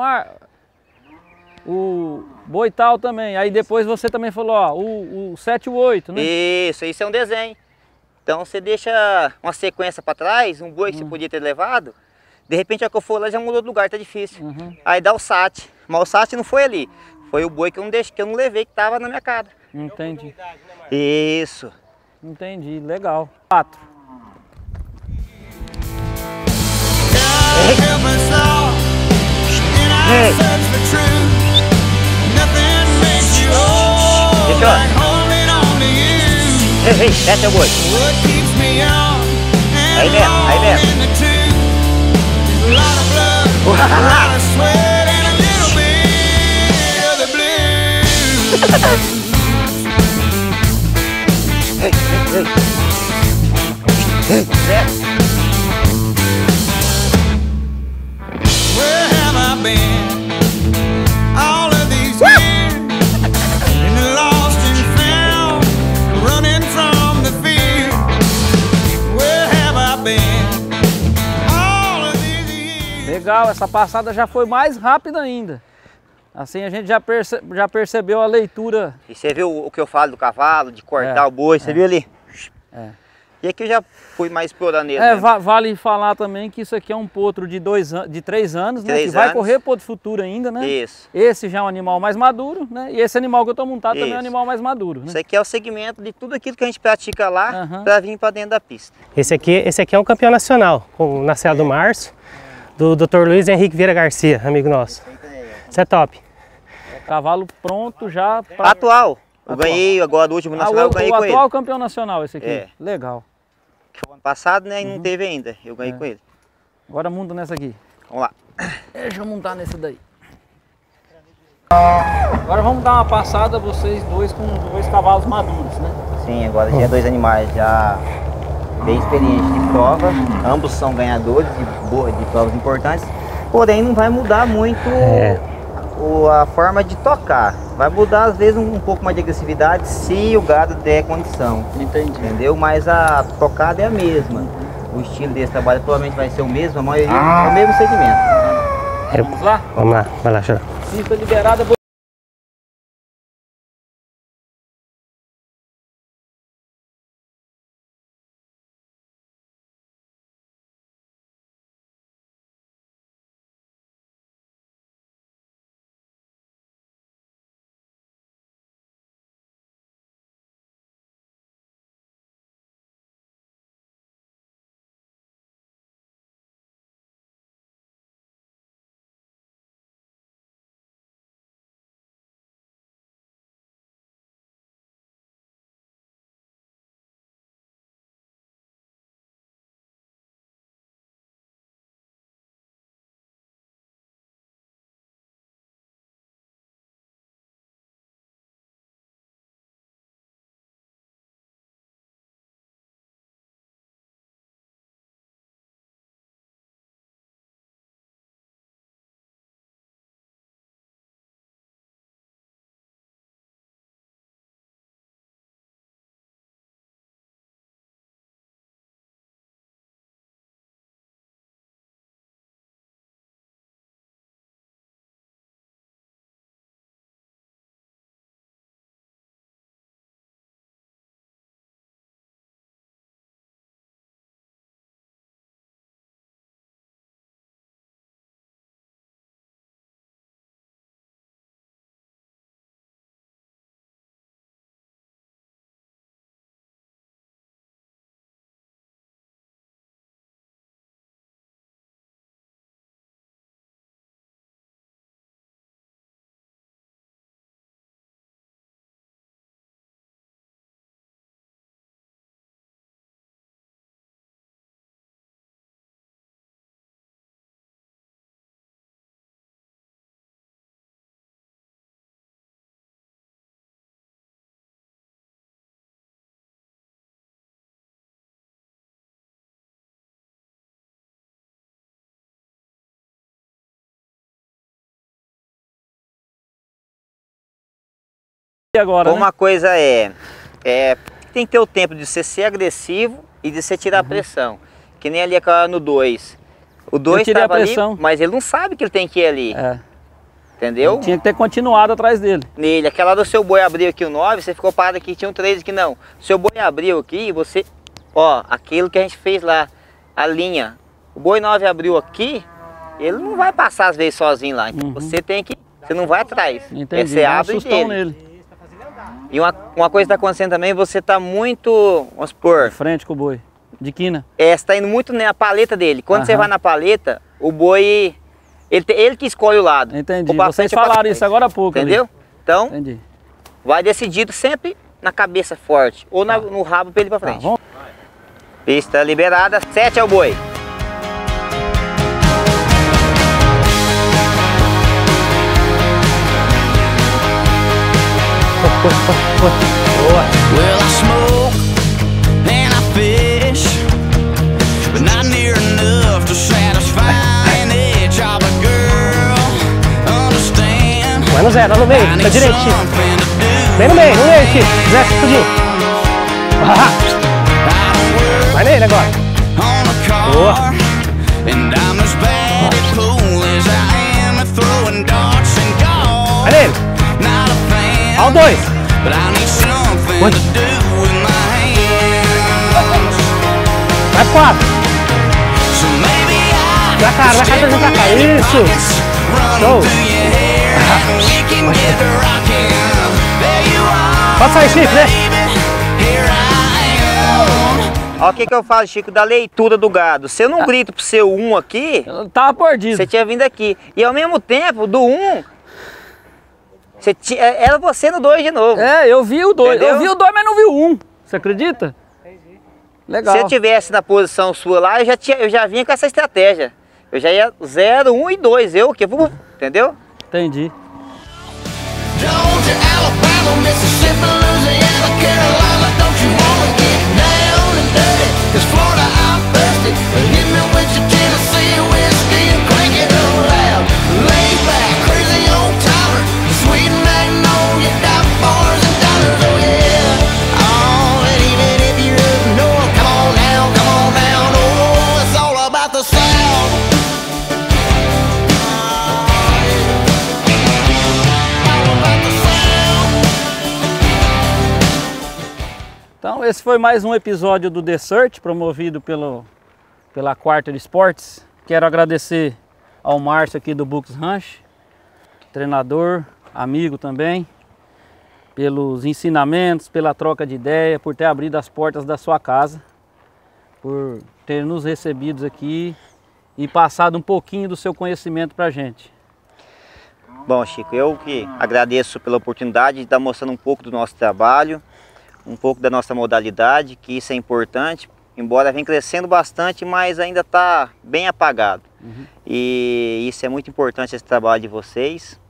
o boi tal também. Aí depois você também falou, ó, o 7 e o 8, né? Isso é um desenho. Então você deixa uma sequência para trás, um boi que você podia ter levado, de repente a que eu for lá já mudou de lugar, tá difícil. Uhum. Aí dá o sat, mas o sat não foi ali, foi o boi que eu não deixei, que eu não levei, que tava na minha cara. Entendi. Isso. Entendi, legal. 4. Help us all in our search for truth. Nothing makes you whole Deixa eu- like holding on to you. Ei, esse é o boi. What keeps me on and Aí mesmo, aí on mesmo. in the truth. A lot of blood, a lot of sweat, and a little bit of the blues. Where have I been all of these years? Been lost and found, running from the fear. Where have I been all of these years? Legal, essa passada já foi mais rápida ainda. Assim a gente já percebeu a leitura. E você viu o que eu falo do cavalo, de cortar o boi, você viu ali? É. E aqui eu já fui mais explorando ele. É, né? vale falar também que isso aqui é um potro de 3 anos, né? 3 Que vai anos. correr potro futuro ainda, né? Isso. Esse já é um animal mais maduro, né? E esse animal que eu tô montado também é um Isso. animal mais maduro, né? Isso aqui é o segmento de tudo aquilo que a gente pratica lá Aham. para vir para dentro da pista. Esse aqui é um campeão nacional, na Serra do Março, do Dr. Luiz Henrique Vieira Garcia, amigo nosso. Isso é top. Cavalo pronto já para... Atual. Eu ganhei agora o último nacional, eu ganhei o com ele. atual campeão nacional esse aqui. É. Legal. Que foi ano passado, né? E não teve ainda. Eu ganhei com ele. Agora monta nessa aqui. Vamos lá. Deixa eu montar nesse daí. Agora vamos dar uma passada vocês dois com 2 cavalos maduros, né? Sim, agora já é 2 animais já bem experientes de prova. Ambos são ganhadores de provas importantes. Porém, não vai mudar muito a forma de tocar. Vai mudar às vezes um pouco mais de agressividade se o gado der condição. Entendi. Entendeu? Mas a tocada é a mesma. O estilo desse trabalho provavelmente vai ser o mesmo, a maioria é o mesmo segmento. Vamos lá? Vamos lá, vai lá, Xará. Pista liberada. E agora, uma coisa tem que ter o tempo de você ser agressivo e de você tirar a pressão. Que nem ali no 2. O 2 estava ali, mas ele não sabe que ele tem que ir ali. Entendeu? Tinha que ter continuado atrás dele. Nele, aquela do seu boi abriu aqui o 9, você ficou parado aqui, tinha um 3 aqui não. O seu boi abriu aqui, você, ó, aquilo que a gente fez lá, a linha. O boi 9 abriu aqui, ele não vai passar às vezes sozinho lá. Então você tem que, você não vai atrás. Entendi, você abre nele. E uma coisa que está acontecendo também, você está muito, vamos supor... De frente com o boi, de quina. Você está indo muito na paleta dele. Quando você vai na paleta, o boi... Ele que escolhe o lado. Entendi. Vocês falaram isso agora há pouco. Entendeu? Ali. Então, vai decidido sempre na cabeça forte. Ou no rabo para ele para frente. Vamos. Pista liberada. 7 é o boi. Boa. Well, I smoke and I fish, but not near enough to satisfy any job a girl. Understand? Vai no 0, no meio, tá direito, Chico. Vem no meio, Chico. Zé, tudinho. Vai nele agora. Boa. Vai nele. Ao 2. Vai 4. Vai cá, pra cá. Isso. Show. Pode sair, Chico, né? Olha o que eu falo, Chico, da leitura do gado. Se eu não grito pro seu 1 aqui, tava perdido. Você tinha vindo aqui. E ao mesmo tempo, do 1, era você no 2 de novo. Eu vi o 2. Entendeu? Eu vi o 2, mas não vi o 1. Você acredita? Entendi. Legal. Se eu tivesse na posição sua lá, eu já vinha com essa estratégia. Eu já ia 0, 1 e 2. Entendeu? Entendi. Georgia, Alabama, Mississippi, Louisiana, Carolina, don't you wanna get down and dirty? 'Cause Florida, I'm thirsty. Hit me with your Tennessee whiskey and crank it up loud. Lay back, crazy old timer, sweet magnolia, dime bars and dollars, oh yeah. Oh, and even if you're up north, come on down, oh, it's all about the South. Então esse foi mais um episódio do The Search, promovido pela Quarter Sports. Quero agradecer ao Márcio aqui do Bucks Ranch, treinador, amigo também, pelos ensinamentos, pela troca de ideia, por ter abrido as portas da sua casa, por ter nos recebido aqui e passado um pouquinho do seu conhecimento para a gente. Bom, Chico, eu que agradeço pela oportunidade de estar mostrando um pouco do nosso trabalho, um pouco da nossa modalidade, que isso é importante, embora venha crescendo bastante, mas ainda está bem apagado. E isso é muito importante, esse trabalho de vocês,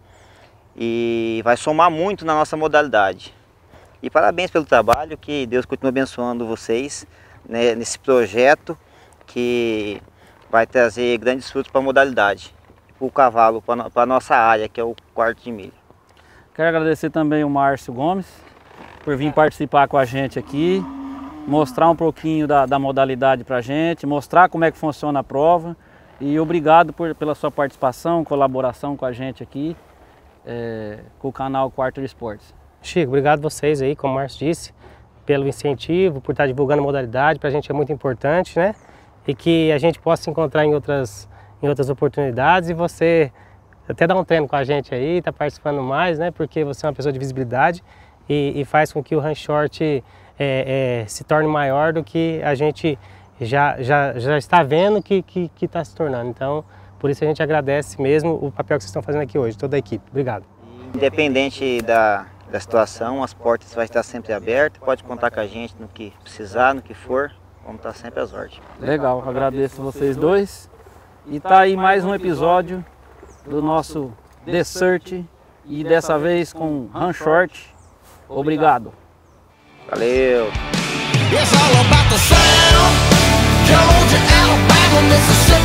e vai somar muito na nossa modalidade. E parabéns pelo trabalho, que Deus continue abençoando vocês, né, nesse projeto que vai trazer grandes frutos para a modalidade, para o cavalo, para a nossa área, que é o quarto de milha. Quero agradecer também o Márcio Gomes por vir participar com a gente aqui, mostrar um pouquinho da modalidade para a gente, mostrar como é que funciona a prova, e obrigado pela sua participação, colaboração com a gente aqui, com o canal Quarter Sports. Chico, obrigado a vocês aí, como o Márcio disse, pelo incentivo, por estar divulgando a modalidade, para a gente é muito importante, né? E que a gente possa se encontrar em outras oportunidades, e você até dar um treino com a gente aí, tá participando mais, né? Porque você é uma pessoa de visibilidade e faz com que o Ranch Short se torne maior do que a gente já está vendo que está se tornando. Então, por isso a gente agradece mesmo o papel que vocês estão fazendo aqui hoje, toda a equipe. Obrigado. Independente da situação, as portas vão estar sempre abertas, pode contar com a gente no que precisar, no que for, vamos estar sempre às ordens. Legal, agradeço vocês dois. E tá aí mais um episódio do nosso The Search, e dessa vez com Ranch Short. Obrigado. Valeu. It's all about the South, Georgia, Alabama, Mississippi.